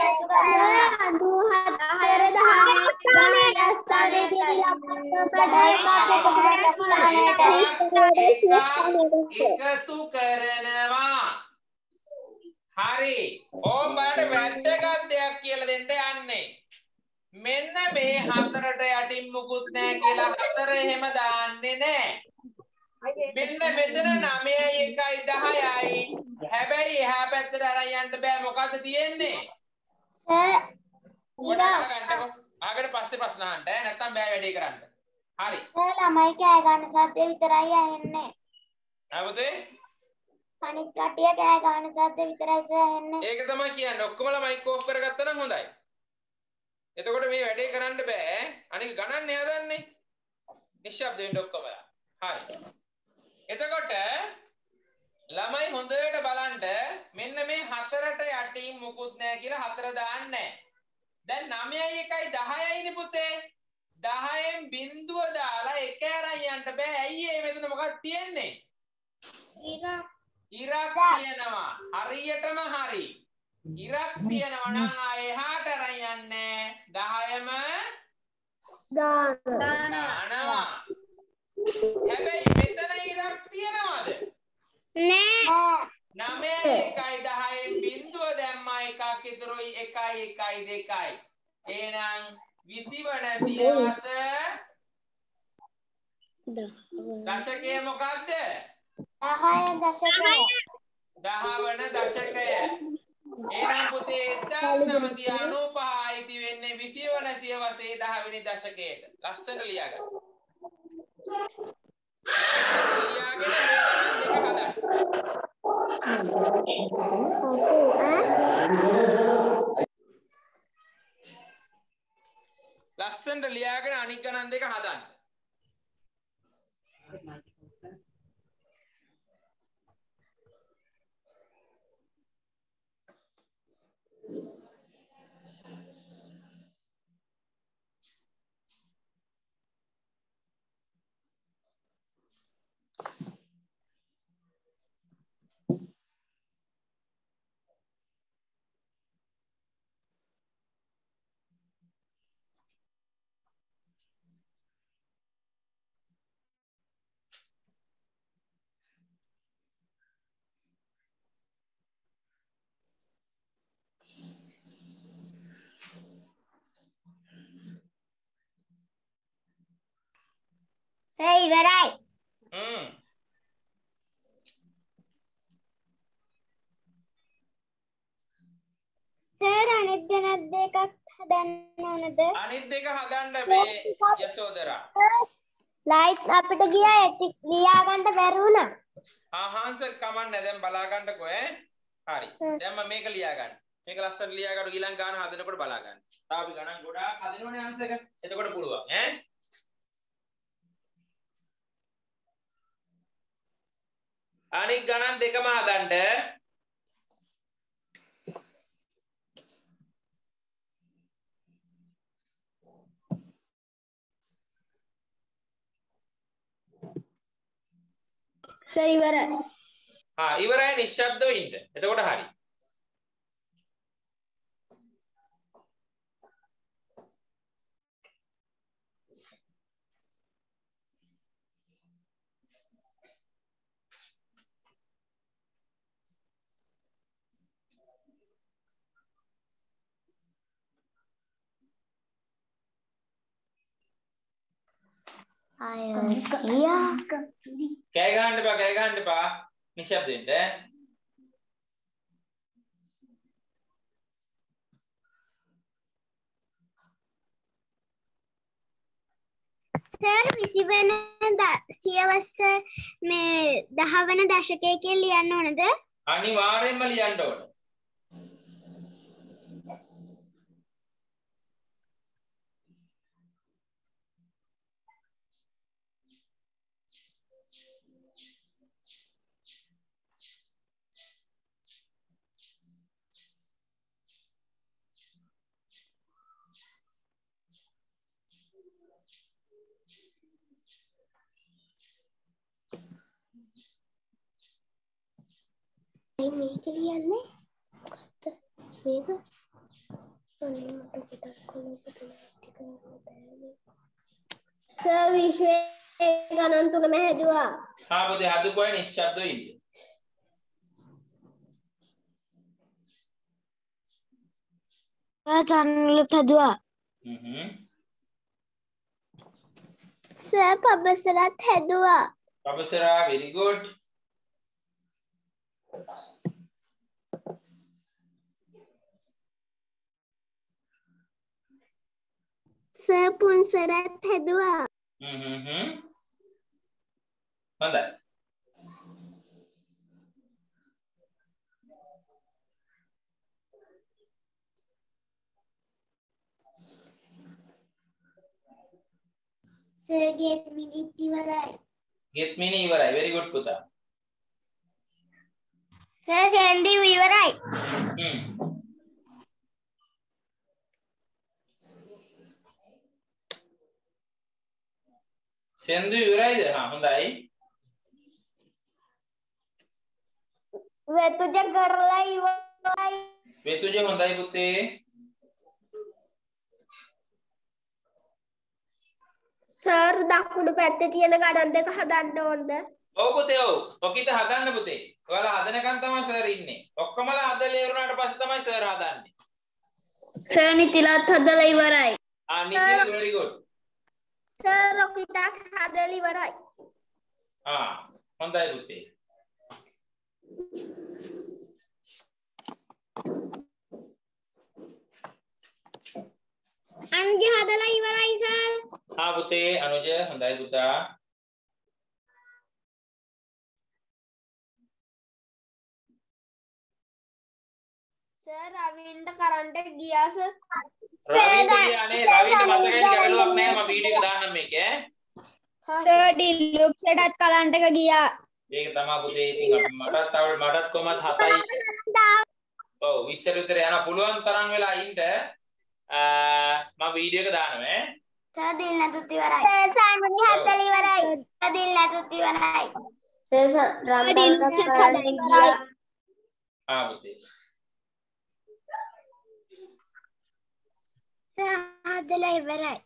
Speaker 1: 94 එකතු කරනවා. හරි. ඕම් බලන්න වැදගත් දෙයක් කියලා දෙන්න යන්නේ. මෙන්න මේ 4ට යටින් මුකුත් නැහැ කියලා 4 එහෙම දාන්නේ නැහැ. මෙන්න මෙතන 9යි 1යි 10යි. හැබැයි එහා පැත්තට අරන් යන්න බෑ. මොකද්ද තියෙන්නේ? ආගට පස්සේ ප්‍රශ්න අහන්න නැත්නම් බෑ වැඩේ කරන්න. හරි.
Speaker 2: ළමයි කෑ ගන්න සද්ද විතරයි ඇහෙන්නේ.
Speaker 1: නමුතේ
Speaker 2: අනිත් කටිය කෑ ගන්න සද්ද විතරයි ඇහෙන්නේ.
Speaker 1: ඒක තමයි කියන්නේ. ඔක්කොම මයික් ඕෆ් කරගත්තා නම් හොඳයි. එතකොට මේ වැඩේ කරන්න බෑ. අනික ගණන් එයා දන්නේ. නිශ්ශබ්ද වෙන්න ඔක්කොම. හරි. එතකොට ළමයි හොඳට බලන්න මෙන්න මේ 4ට යටින් මුකුත් නැහැ කියලා 4 දාන්නේ නැහැ. දැන් 9යි 1යි 10යි නේ පුතේ. 10න් බිංදුව දාලා 1 අරන් යන්න බෑ. ඇයි ඒ මෙතන මොකක්ද තියෙන්නේ? ඉරක් තියෙනවා. හරියටම හරි. ඉරක් තියෙනවා නම් ආයේ එහාට අරන් යන්නේ 10ම දානවා. හැබැයි මෙතන ඉරක් තියනවද?
Speaker 2: නෑ.
Speaker 1: 9යි 1යි 10න් බිංදුව දැම්මා එකක් ඉතුරුයි 1යි 1යි 2යි. එහෙනම් 20 වන සියවස දශකය මොකක්ද?
Speaker 2: 10 දශකය.
Speaker 1: 10 වන දශකය. එහෙනම් පුතේ 1995 ඉති වෙන්නේ 20 වන සියවසේ 10 වෙනි දශකයට. ලස්සනට ලියාගන්න. ලියාගෙන මේ ගණන් දෙක හදන්න. ලස්සනට ලියාගෙන අනික් ගණන් දෙක හදන්න.
Speaker 2: සර් ඉවරයි. සර් අනිත් ගණන් දෙකක් හදන්න ඕනද?
Speaker 1: අනිත් දෙක හදන්න මේ යසෝදරා.
Speaker 2: ලයිට් අපිට ගියා ලියා ගන්න බැරි වුණා.
Speaker 1: හාන්සර් කමන්න දැන් බලා ගන්නකෝ ඈ. හරි. දැන් මම මේක ලියා ගන්න. මේක ලස්සනට ලියා ගන්න ඊළඟ ගාන හදනකොට බලා ගන්න. තාම අපි ගණන් ගොඩාක් හදනවනේ හාන්සර් එක. එතකොට පුළුවන් ඈ. අනිත් ගණන් දෙකම හදන්න.
Speaker 2: සර් ඉවරයි.
Speaker 1: ඉවරයි නිශ්ශබ්දව ඉන්න. එතකොට හරි. කෑ ගහන්න එපා. නිශ්ශබ්ද වෙන්න.
Speaker 2: සර් 20 වෙන සියවස මේ 10 වෙන දශකයේ කියලා ලියන්න ඕනද?
Speaker 1: අනිවාර්යෙන්ම ලියන්න ඕන.
Speaker 2: මේක ලියන්නේ මේක සර් විශ්වයේ ගණන් තුනම හැදුවා.
Speaker 1: हाँ बोते हाथू कोई निश्चब्दो इल्ले
Speaker 2: තනුලත් හැදුවා. සර් පබසරත් හැදුවා.
Speaker 1: Pabasara very good.
Speaker 2: Sir Punsarath හැදුවා.
Speaker 1: හොඳයි.
Speaker 2: සර් ගේට් මිනිත් ඉවරයි.
Speaker 1: Get mini ඉවරයි. Very good පුතා.
Speaker 2: සර් සෙන්ඩි ඉවරයි.
Speaker 1: සෙන්දු ඉවරයිද? හා හොඳයි.
Speaker 2: වෙතුජ කරලා ඉවරයි.
Speaker 1: වෙතුජ හොඳයි පුතේ.
Speaker 2: සර් දකුණු පැත්තේ තියෙන ගණන් දෙක හදන්න ඕනද?
Speaker 1: ඔව් පුතේ ඔව්. ඔකිට හදන්න පුතේ. ඔයාලා හදනකන් තමයි සර් ඉන්නේ. ඔක්කොමලා හදලා ඉවරනාට පස්සේ තමයි සර් හදන්නේ.
Speaker 2: සර් නිතිලත් හදලා ඉවරයි.
Speaker 1: Nithila very good.
Speaker 2: සර් ඔකිටත් හදලා ඉවරයි.
Speaker 1: හොඳයි පුතේ.
Speaker 2: අනුජ හදලා ඉවරයි සර්.
Speaker 1: පුතේ අනුජ හොඳයි පුතා.
Speaker 2: සර් රවින්ට කරන්ට් එක ගියා සර්.
Speaker 1: රවින්ට ගියානේ. රවින්ට මතකයි ගැටලුවක් නැහැ. මම වීඩියෝ එක දාන්නම් මේකේ
Speaker 2: සර් ඩිලුක්ස්ටත් කරන්ට් එක ගියා.
Speaker 1: ඒක තමයි පුතේ. ඉතින් මටත් කොහමත් 7යි. ඔව් 20 විතර යන පුළුවන් තරම් වෙලා ඉන්න මම වීඩියෝ එක දානවා
Speaker 2: සර් දිල් නැතුත් ඉවරයි. සර් සාන්මනි හදලා ඉවරයි. සර් දිල් නැතුත් ඉවරයි. සර් රම්දල්ට කරන්ට් එක ගියා.
Speaker 1: පුතේ.
Speaker 2: සර් හදලා ඉවරයි.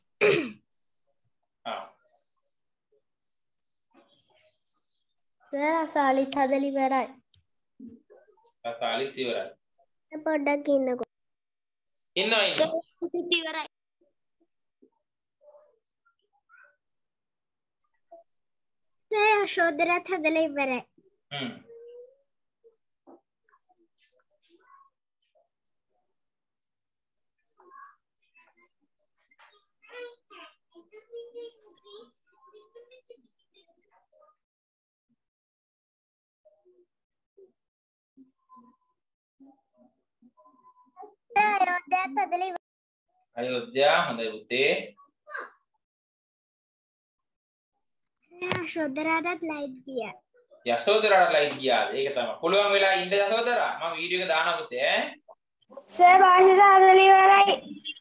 Speaker 2: සර් අසාලිත් හදලා ඉවරයි.
Speaker 1: අසාලිත් ඉවරයි.
Speaker 2: පොඩ්ඩක් ඉන්නකෝ.
Speaker 1: ඉන්නවා.
Speaker 2: ඉවරයි. සර් අශෝදරත් හදලා ඉවරයි.
Speaker 1: අයෝධ්‍යා හොඳයි පුතේ.
Speaker 2: යශෝදරාටත් ලයිට් ගියා.
Speaker 1: යශෝදරාට ලයිට් ගියාද? ඒක තමයි. පුළුවන් වෙලා ඉන්න යශෝදරා. මම වීඩියෝ එක දානවා පුතේ
Speaker 2: සර් වාසිත හදලා ඉවරයි.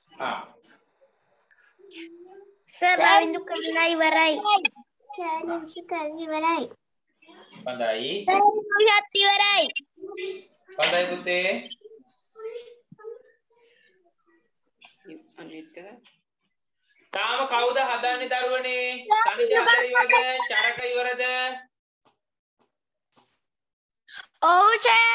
Speaker 2: සර් රවින්දු කරලා ඉවරයි. සර් නිමිෂ කරලා ඉවරයි.
Speaker 1: හොඳයි.
Speaker 2: සර් නිමිෂත් ඉවරයි.
Speaker 1: හොඳයි පුතේ. තාම කවුද හදන්නේ දරුවනේ? සනිජ හදලා ඉවරද? චරක ඉවරද?
Speaker 2: ඔව් සර්.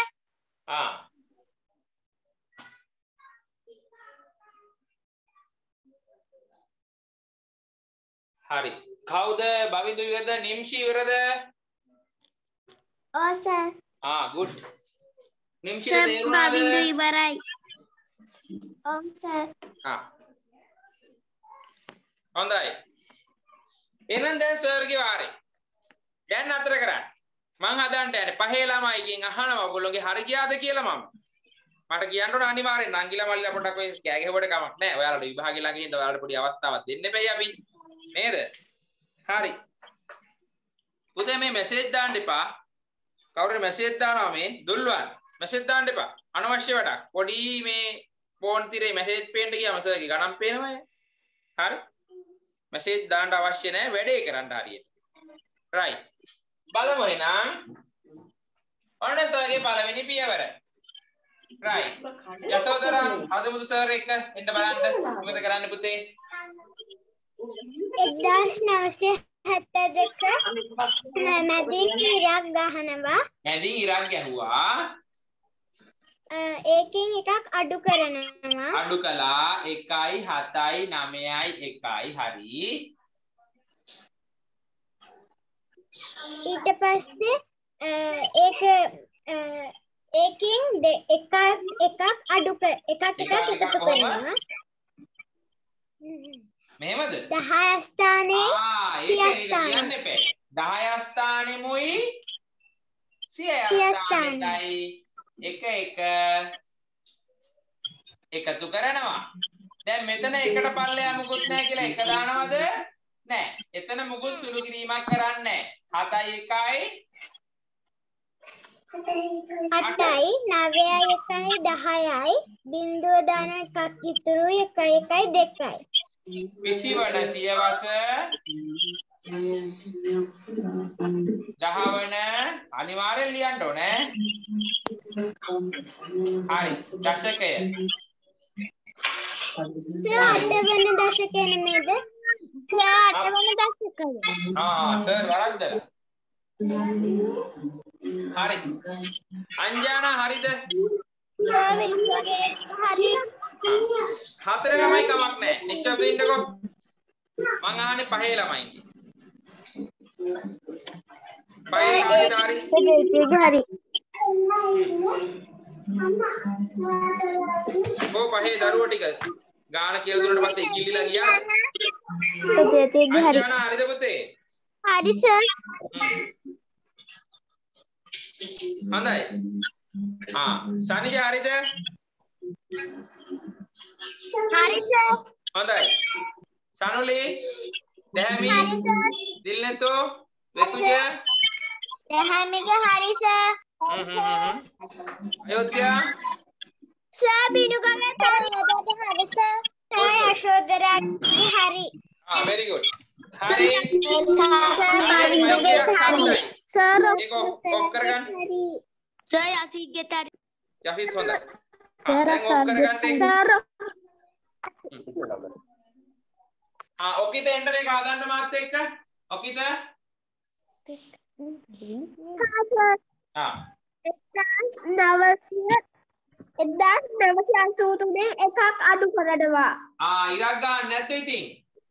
Speaker 1: හරි. කවුද? බවිඳු ඉවරද? නිම්ෂි ඉවරද?
Speaker 2: ඔව් සර්.
Speaker 1: good. නිම්ෂි
Speaker 2: සර්
Speaker 1: තේරුණාද?
Speaker 2: බවිඳු ඉවරයි. ඔව් සර්.
Speaker 1: හොඳයි. එහෙනම් දැන් සර්ගේ වාරේ. දැන් අතර කරන්න. මං හදන්න යන්නේ පහේ ළමයිගෙන් අහනවා ඔයගොල්ලෝගේ හරි ගියාද කියලා මම. මට කියන්න ඕන අනිවාර්යෙන් නංගිලා මල්ලිලා පොඩක් ඔය කෑ ගැහුවට කමක් නැහැ. ඔයාලට විභාගෙ ළඟ ඉඳලා ඔයාලට පොඩි අවස්ථාවක් දෙන්න එපැයි අපි. නේද? හරි. පුතේ මේ මැසේජ් දාන්න එපා. කවුරු මැසේජ් දානවා මේ දුල්වන්. මැසේජ් දාන්න එපා. අනවශ්‍ය වැඩක්. පොඩි මේ ෆෝන් තිරේ මැසේජ් පේන්න ගියාම සර්ගේ ගණන් පේනවා. හරි. මැසේජ් දාන්න අවශ්‍ය නැහැ වැඩේ කරන්න හරියට. right. බලමු එහෙනම්. ඔන්න සර්ගේ පළවෙනි පියවර. right. යසෝදරා හදමුදු සර් එක්ක එන්න බලන්න. මොකද කරන්න පුතේ?
Speaker 2: 1972 මැදින් ඉරක් ගහනවා.
Speaker 1: මැදින් ඉරක් ගැහුවා.
Speaker 2: ඒකෙන් එකක් අඩු කරනවා.
Speaker 1: අඩු කළා 1යි 7යි 9යි 1යි හරි.
Speaker 2: ඊට පස්සේ ඒක ඒකෙන් එකක් අඩු එකක් එකතු කරනවා.
Speaker 1: මෙහෙමද?
Speaker 2: 10 ස්ථානයේ
Speaker 1: ඒක කියන්න එපා. 10 ස්ථානෙමුයි 100 ස්ථානෙයි එක එකතු කරනවා. දැන් මෙතන එකට පල්ලෙයා මුකුත් නැහැ කියලා එක දානවද? නැහැ. එතන මුකුත් සුළු කිරීමක් කරන්නේ නැහැ. 7යි
Speaker 2: 1යි 8යි 9යි 10යි බිංදුව දාන එකක් ඉතුරු 1යි 2යි.
Speaker 1: 20 වන සියවස 10 වන අනිවාර්යෙන් ලියන්න ඕනේ. හරි දශකය.
Speaker 2: 8 වන දශකය නෙමෙයිද? 8 වන දශකය.
Speaker 1: සර් වරද්දලා. හරි. අංජානා හරිද?
Speaker 2: හරි.
Speaker 1: 4 ළමයි කමක් නැහැ. නිශ්ශබ්ද ඉන්නකෝ. මං අහන්නේ 5 ළමයින්ගේ. 5 කාගෙද හරි?
Speaker 2: හරි.
Speaker 1: ඔව් 5 දරුවෝ ටික ගාන කියලා දුන්නට පස්සේ ඉකිලිලා ගියාද? අංජානා හරිද පුතේ?
Speaker 2: හරි සර්.
Speaker 1: හොඳයි. සනිජ හරිද?
Speaker 2: හරි සර්.
Speaker 1: හොඳයි. සනුලි දැහැමි දිල්නතෝ වෙතුජ
Speaker 2: දැහැමිගේ හරි සර්.
Speaker 1: අයෝධ්‍යා
Speaker 2: සර් බිනුගමේ සර් හරි සර්. සර් යශෝදරාගේ හරි.
Speaker 1: very good. හරි.
Speaker 2: සර්
Speaker 1: ඒක ඔක් කරගන්න.
Speaker 2: සර් යසිත්ගේ හරි.
Speaker 1: යසිත් හොඳයි.
Speaker 2: සර්
Speaker 1: දැන් ඔක් කරගන්න.
Speaker 2: සර්
Speaker 1: ඔකිත එන්ටර් එක හදන්න මාත් එක්ක. ඔකිත.
Speaker 2: එදා එකක් අඩු කරනවා.
Speaker 1: ඉරක් ගන්න නැද්ද ඉතින්?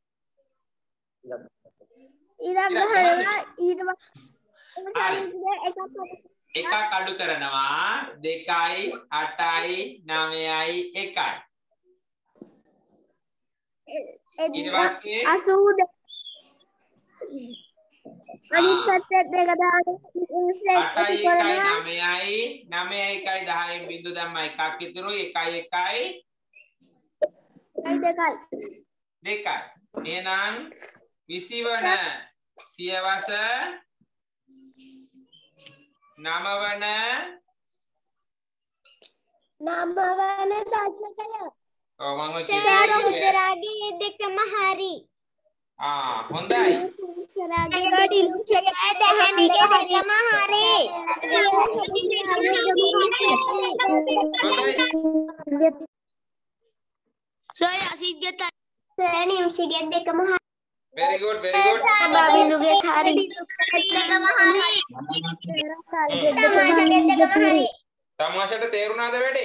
Speaker 2: ඉරක් ගහනවා ඊට
Speaker 1: එකක් අඩු කරනවා 2යි 8යි 9යි 1යි. ඊට පස්සේ
Speaker 2: 82 අනිත් පැත්තේ දෙක දාන
Speaker 1: 8යි 1යි 9යි 9යි 1යි 10න් බිංදු දැම්ම එකක් ඉතුරුයි 1යි 1යි 2යි. එහෙනම් 20 වන සියවස 9 වන
Speaker 2: දශකය.
Speaker 1: ඔව් මම ඔය
Speaker 2: සර් උදේරාගේ දෙකම හරි.
Speaker 1: හොඳයි.
Speaker 2: සරාගේ දිලුක්ෂගේ දැහැමිගේ දෙකම හරි. සර් යසිත්ගේ සර් නිම්ෂිගේ දෙකම හරි.
Speaker 1: very good.
Speaker 2: බබිලුගේ හරි. දෙකම හරි. සාල්ගේ දෙකම හරි.
Speaker 1: තමාෂට තේරුණාද වැඩේ?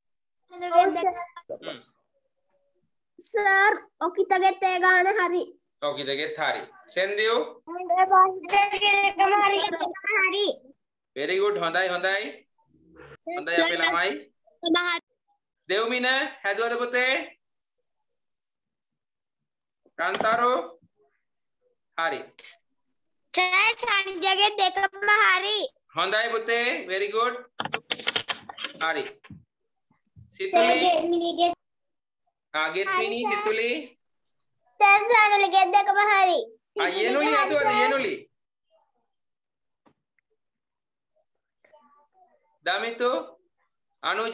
Speaker 2: සර් ඔකිතගෙත් ඒ ගාන හරි.
Speaker 1: ඔකිතගෙත් හරි. සෙන්දියු
Speaker 2: හරි.
Speaker 1: very good. හොඳයි අපේ ළමයි. දෙව්මින හැදුවද පුතේ? කාන්තාරෝ හරි.
Speaker 2: සර් සංජයගේ දෙකම හරි.
Speaker 1: හොඳයි පුතේ very good. හරි. සිතුලි ගෙත්විනි සිතුලි
Speaker 2: සර් සනුලිගේ දෙකම හරි.
Speaker 1: යනුලි හැදුවද යනුලි? දමිතු අනුජ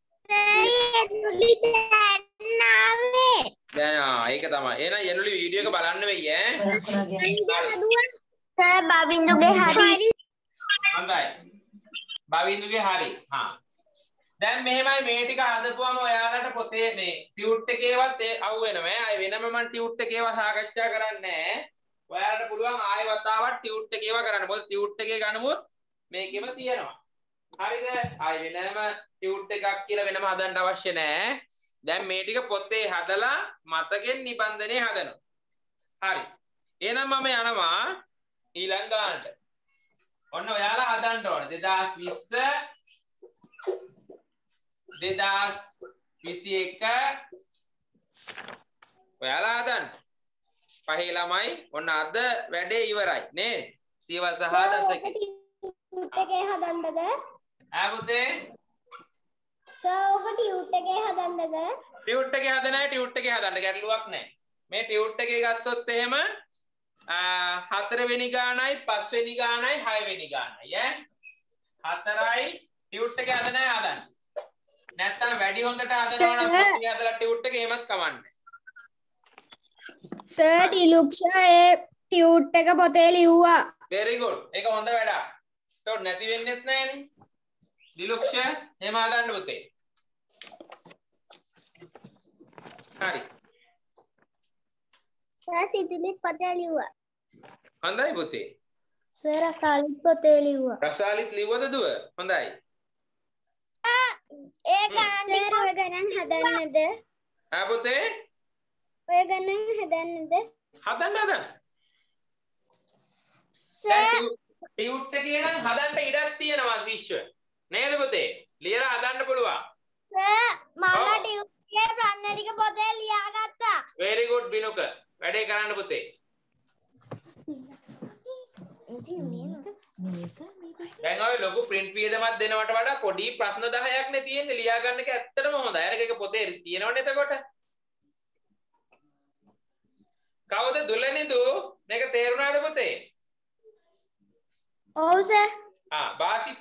Speaker 1: දැන් ඒක තමයි. එහෙනම් යනුලි වීඩියෝ එක බලන්න වෙයි ඈ.
Speaker 2: සර් බබින්දුගේ හරි.
Speaker 1: හොඳයි. බවින්දුගේ හරි. හා. දැන් මෙහෙමයි මේ ටික හදපුවම ඔයාලට පොතේ මේ ටියුට් එකේවත් අහු වෙනවා. අය වෙනම මම ටියුට් එකේව සාකච්ඡා කරන්නේ නැහැ. ඔයාලට පුළුවන් ආයෙ වතාවක් ටියුට් එකේව කරන්න. මොකද ටියුට් එකේ ගණමුත් මේකෙම තියෙනවා. හරිද? ආයෙ වෙනම ටියුට් එකක් කියලා වෙනම හදන්න අවශ්‍ය නැහැ. දැන් මේ ටික පොතේ හදලා මතකෙන් නිබන්ධනේ හදනවා. හරි. එහෙනම් මම යනවා ඊළඟ ගානට. ඔන්න ඔයාලා හදන්න ඕනේ 2021 ඔයාලා හදන්න. පහේ ළමයි ඔන්න අද වැඩේ ඉවරයි නේද? සියවස 6 දශකේ.
Speaker 2: ටියුට් එකේ හදන්නද?
Speaker 1: ආ පුතේ
Speaker 2: සර් ඔක ටියුට් එකේ හදන්නද?
Speaker 1: ටියුට් එකේ හද නැහැ ටියුට් එකේ හදන්න ගැටලුවක් නැහැ. මේ ටියුට් එකේ ගත්තොත් එහෙම 4 වෙනි ගානයි 5 වෙනි ගානයි 6 වෙනි ගානයි ඈ 4යි ටියුට් එකේ හද නැහැ හදන්න. නැත්තම් වැඩි හොඳට හදනවා නම් පොතේ හදලා ටියුට් එකේ එහෙමත් කමන්නේ.
Speaker 2: සර් ඩිලුක්ෂා ඒ ටියුට් එක පොතේ ලිව්වා.
Speaker 1: very good. ඒක හොඳ වැඩක්. ඒතකොට නැති වෙන්නෙත් නැහනේ. දිලුක්ෂ එහෙම හදන්න පුතේ. හරි.
Speaker 2: සර් සිතුලිත් පොතේ ලිව්වා.
Speaker 1: හොඳයි පුතේ.
Speaker 2: සර් රසාලිත් පොතේ ලිව්වා.
Speaker 1: රසාලිත් ලිව්වද දුව? හොඳයි.
Speaker 2: ඒ ගණන් ඔය ගණන් හදන්නද?
Speaker 1: ආ පුතේ
Speaker 2: ඔය ගණන් හදන්නද?
Speaker 1: හදන්න. සර් ටියුට් එකේ නම් හදන්න ඉඩක් තියෙනවා විශ්ව. නේද පුතේ? ලියලා හදන්න පුළුවන්.
Speaker 2: සර් මම ටියුට් එකේ ප්‍රශ්න ටික පොතේ ලියාගත්තා.
Speaker 1: very good බිනුක. වැඩේ කරන්න පුතේ. දැන් ඔය ලොකු print වියදමක් දෙනවට වඩා පොඩි ප්‍රශ්න 10ක් නේ තියෙන්නේ ලියා ගන්න එක ඇත්තටම හොඳයි. අර එක පොතේ තියෙනවනේ එතකොට. කවුද දුලනිදු? මේක තේරුණාද පුතේ?
Speaker 2: ඔව් සර්.
Speaker 1: භාෂිත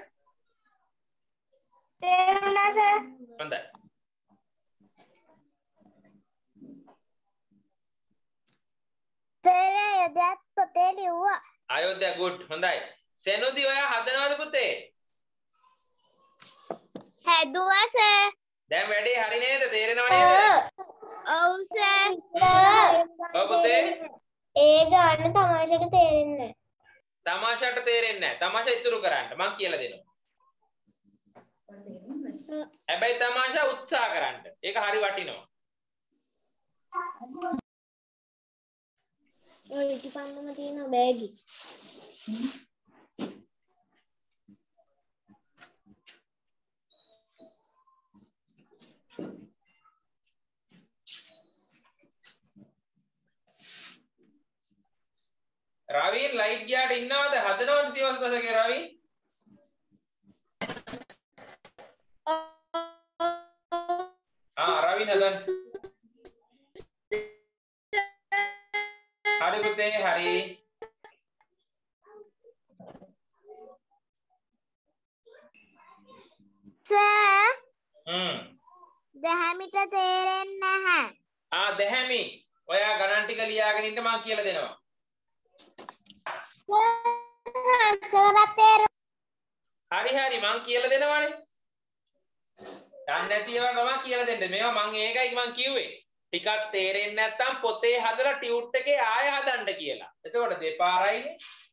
Speaker 2: තේරුණා සර්.
Speaker 1: හොඳයි.
Speaker 2: සර් යදත් පොතේ ලිව්වා.
Speaker 1: අයෝධ්‍යා good හොඳයි. සෙනුදි ඔයා හදනවද පුතේ?
Speaker 2: හැදුවා සර්.
Speaker 1: දැන් වැඩේ හරි නේද? තේරෙනව නේද?
Speaker 2: ඔව් සර්.
Speaker 1: ඔව් පුතේ.
Speaker 2: ඒ ගන්න තමාෂට තේරෙන්නේ නැහැ.
Speaker 1: තමාෂාට තේරෙන්නේ නැහැ. තමාෂා ඉතුරු කරන්න මං කියලා දෙනවා. හැබැයි තමාෂා උත්සාහ කරන්න. ඒක හරි වටිනවා.
Speaker 2: ඔය ඉටිපන්දම තියෙන බෑගි.
Speaker 1: රවීන් ලයිට් ගියාට ඉන්නවද? හදනවද සියවස් දශකේ රවීන්? රවීන් හදන්න. හරි පුතේ හරි.
Speaker 2: සර් දැහැමිට තේරෙන්නේ නැහැ.
Speaker 1: දැහැමි. ඔයා ගණන් ටික ලියාගෙන ඉන්න මම කියලා දෙනවා. හරි මං කියලා දෙනවානේ. දන්නේ නැති ඒවා මම කියලා දෙන්න. මේවා මං ඒකයි මං කිව්වේ. ටිකක් තේරෙන්නේ නැත්නම් පොතේ හදලා ටියුට් එකේ ආයෙ හදන්න කියලා. එතකොට දෙපාරයිනේ.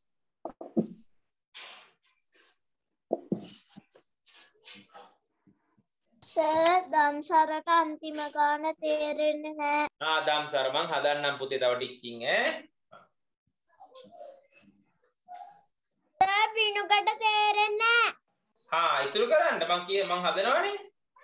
Speaker 2: සර් දම්සරට අන්තිම ගාන තේරෙන්නේ නැහැ.
Speaker 1: දම්සර මං හදන්නම් පුතේ තව ටිකකින් ඈ.
Speaker 2: සර් පිනුකට තේරෙන්නේ නැහැ.
Speaker 1: ඉතුරු කරන්න මං හදනවනේ.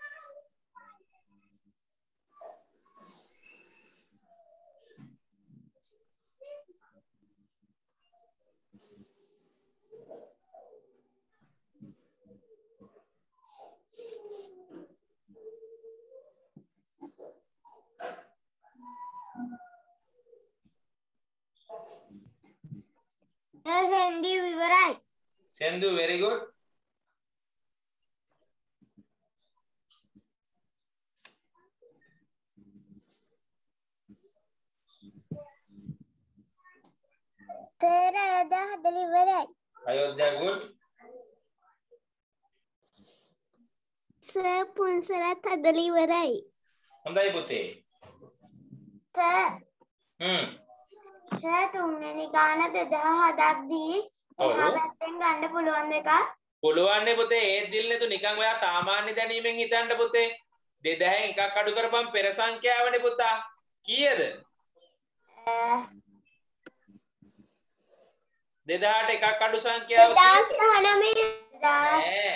Speaker 2: සෙන්ඩි ඉවරයි.
Speaker 1: සෙන්දු very good.
Speaker 2: තේර යද හදලා ඉවරයි.
Speaker 1: අයෝධ්‍යා good.
Speaker 2: සර් පුන්සරත් හදලා ඉවරයි.
Speaker 1: හොඳයි පුතේ.
Speaker 2: සර්
Speaker 1: හ්ම්.
Speaker 2: සර් තුන්වෙනි ගාන 2007ක්දී එහා පැත්තෙන් ගන්න පුළුවන් එකක්.
Speaker 1: පුළුවන් නේ පුතේ. ඒ දිල්නේතු නිකන් ඔයා සාමාන්‍ය දැනීමෙන් හිතන්න පුතේ. 2000න් එකක් අඩු කරපම් පෙර සංඛ්‍යාවනේ පුතා. කීයද? 2000ට එකක් අඩු සංඛ්‍යාව
Speaker 2: 2019
Speaker 1: නෑ.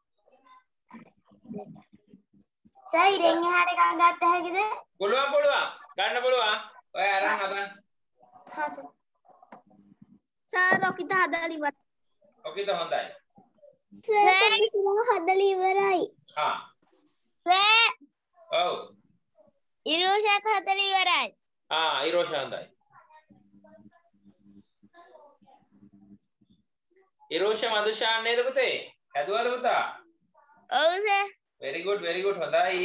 Speaker 2: සර් ඉතින් එහාට එකක් ගත්ත හැකිද?
Speaker 1: පුළුවන් පුළුවන්. ගන්න පුළුවන්. ඔය අරන් හදන්න.
Speaker 2: හා සර්. සර් ඔකිට හදලා ඉවරයි.
Speaker 1: ඔකිට හොඳයි.
Speaker 2: සර් කොපිසිලා හදලා ඉවරයි.
Speaker 1: හා.
Speaker 2: සර්
Speaker 1: ඔව්.
Speaker 2: ඉරෝෂත් හදලා ඉවරයි.
Speaker 1: ඉරෝෂ හොඳයි. ඉරෝෂ මදුෂාන් නේද පුතේ? හැදුවද පුතා?
Speaker 2: ඔව් සර්.
Speaker 1: very good හොඳයි.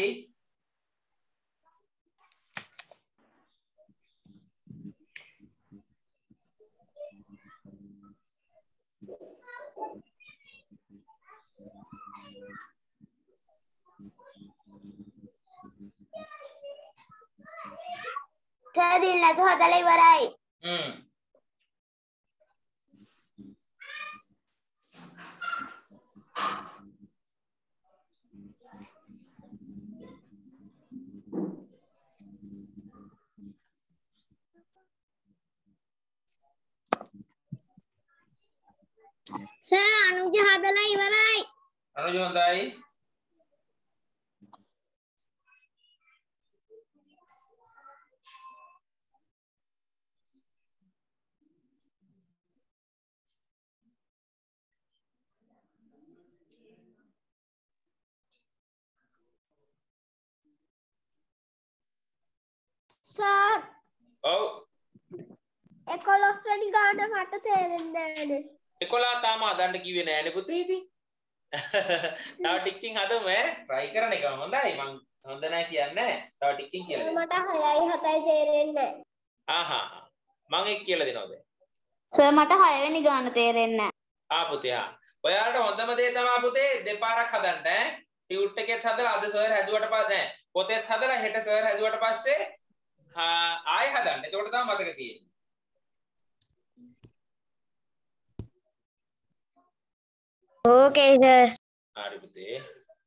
Speaker 2: සර් දිල්නතු හදලා ඉවරයි. සර් අනුජ හදලා ඉවරයි.
Speaker 1: අනුජ හොඳයි.
Speaker 2: සර්
Speaker 1: ඔව්
Speaker 2: 11 වෙනි ගාන මට තේරෙන්නේ නැහැනේ.
Speaker 1: 11 තාම හදන්න කිව්වේ නෑනේ පුතේ ඉතින්. තව ටිකකින් හදමු ඈ. try කරන එක හොඳයි. මං හොඳ නෑ කියන්නේ නෑ. තව ටිකකින් කියලා දෙන්න.
Speaker 2: මට 6යි 7යි තේරෙන්නේ
Speaker 1: ආහා. මං ඒක කියලා දෙනවා දැන්.
Speaker 2: සර් මට 6 වෙනි ගාන තේරෙන්නේ නැහැ.
Speaker 1: පුතේ ඔයාලට හොඳම දේ තමයි පුතේ දෙපාරක් හදන්න ඈ. ටියුට් එකෙත් හදලා අද සර් හැදුවට පස්සේ නෑ. පොතේත් හදලා හෙට සර් හැදුවට පස්සේ ආයෙ හදන්න. එතකොට තමයි මතක තියෙන්නේ.
Speaker 2: Okay sir.
Speaker 1: හරි පුතේ.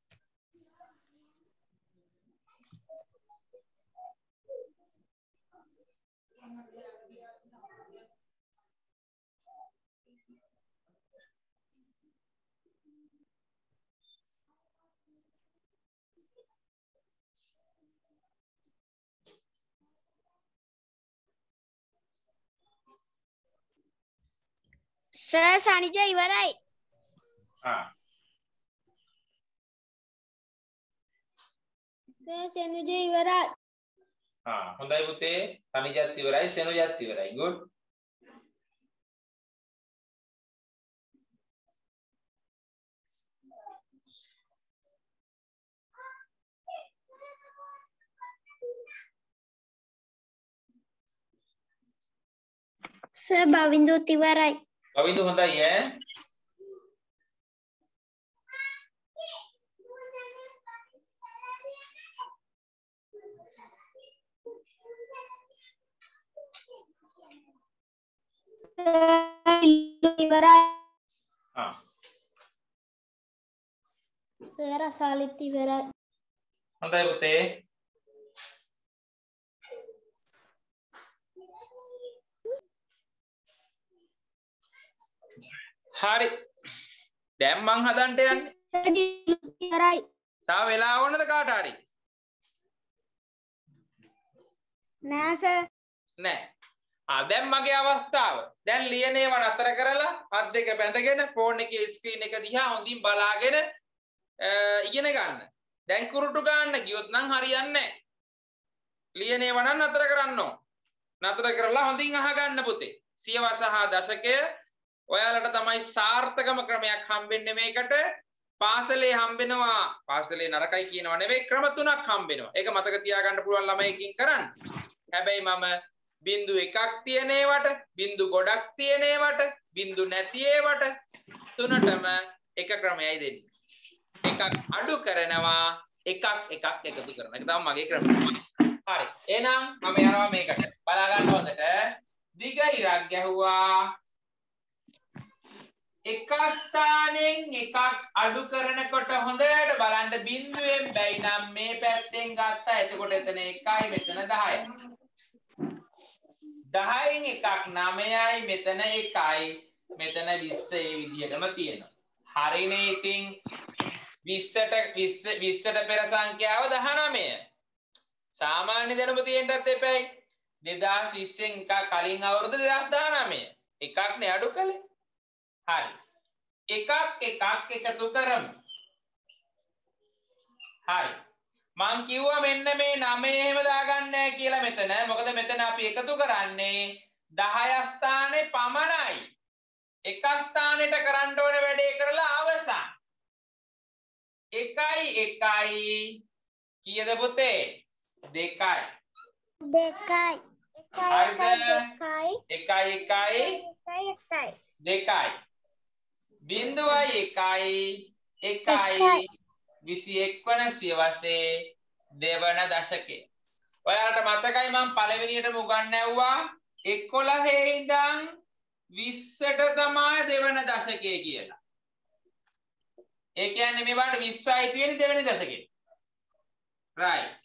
Speaker 2: සර් සනිජ ඉවරයි. සර් සනිජ ඉවරයි.
Speaker 1: හොඳයි පුතේ. තනිජත් ඉවරයි, සෙනුජත් ඉවරයි. good.
Speaker 2: සර් බවින්දුත් ඉවරයි.
Speaker 1: බවින්දු හොඳයි ඈ.
Speaker 2: ඉවරයි. සර් අසාලිත් ඉවරයි.
Speaker 1: හොඳයි පුතේ. හරි. දැන් මං හදන්න යන්නේ.
Speaker 2: ඉවරයි.
Speaker 1: තව වෙලා ඕනද කාට හරි?
Speaker 2: නෑ සර්.
Speaker 1: නෑ. දැන් මගේ අවස්ථාව. දැන් ලියන ඒවා නතර කරලා අත් දෙක බැඳගෙන ෆෝන් එකේ ස්ක්‍රීන් එක දිහා හොඳින් බලාගෙන ඉගෙන ගන්න. දැන් කුරුටු ගන්න ගියොත් නම් හරියන්නේ නෑ. ලියන ඒවා නම් නතර කරන්න ඕන. නතර කරලා හොඳින් අහගන්න පුතේ. සියවස හා දශකය ඔයාලට තමයි සාර්ථකම ක්‍රමයක් හම්බෙන්නේ මේකට. පාසලේ හම්බෙනවා. පාසලේ නරකයි කියනව නෙවෙයි, ක්‍රම තුනක් හම්බෙනවා. ඒක මතක තියාගන්න පුළුවන් ළමයිකින් කරන්න. හැබැයි මම බින්දු එකක් තියෙන ඒවට, බින්දු ගොඩක් තියෙන ඒවට, බින්දු නැති ඒවට තුනටම එක ක්‍රමයයි දෙන්නේ. එකක් අඩු කරනවා එකක් එකතු කරනවා. ඒක තමයි මගේ ක්‍රමය. හරි. එහෙනම් මම යනවා මේකට. බලා ගන්න හොඳට. දිග ඉරක් ගැහුවා. එකක් ස්ථානෙන් එකක් අඩු කරනකොට හොඳට බලන්න බිඳුවෙන් බැයි නම් මේ පැත්තෙන් ගත්තා. එතකොට එතන 1යි මෙතන 10යි. 10න් එකක් 9යි මෙතන 1යි මෙතන 20 ඒ විදිහටම තියෙනවා. හරිනේ ඉතින් 20ට පෙර සංඛ්‍යාව 19. සාමාන්‍ය දැනුම තියෙන්නත් එපැයි. 2020න් එකක් කලින් අවුරුදු 2019. එකක්නේ අඩු කළේ. හරි. එකක් එකතු කරමු. හරි. මං කිව්වා මෙන්න මේ 9 එහෙම දාගන්න නැහැ කියලා මෙතන. මොකද මෙතන අපි එකතු කරන්නේ 10 ස්ථානේ පමණයි. එක ස්ථානෙට කරන්න ඕන වැඩේ කරලා අවසන්. 1යි කීයද පුතේ? 2යි. 2යි. බිඳුවයි 1යි 21 වන සියවසේ දෙවන දශකයේ. ඔයාලට මතකයි මම පළවෙනියටම උගන්වුවා 11 ඉඳන් 20ට තමයි දෙවන දශකය කියලා. ඒ කියන්නේ මේවට 20යි තියෙන දෙවෙනි දශකේ. right.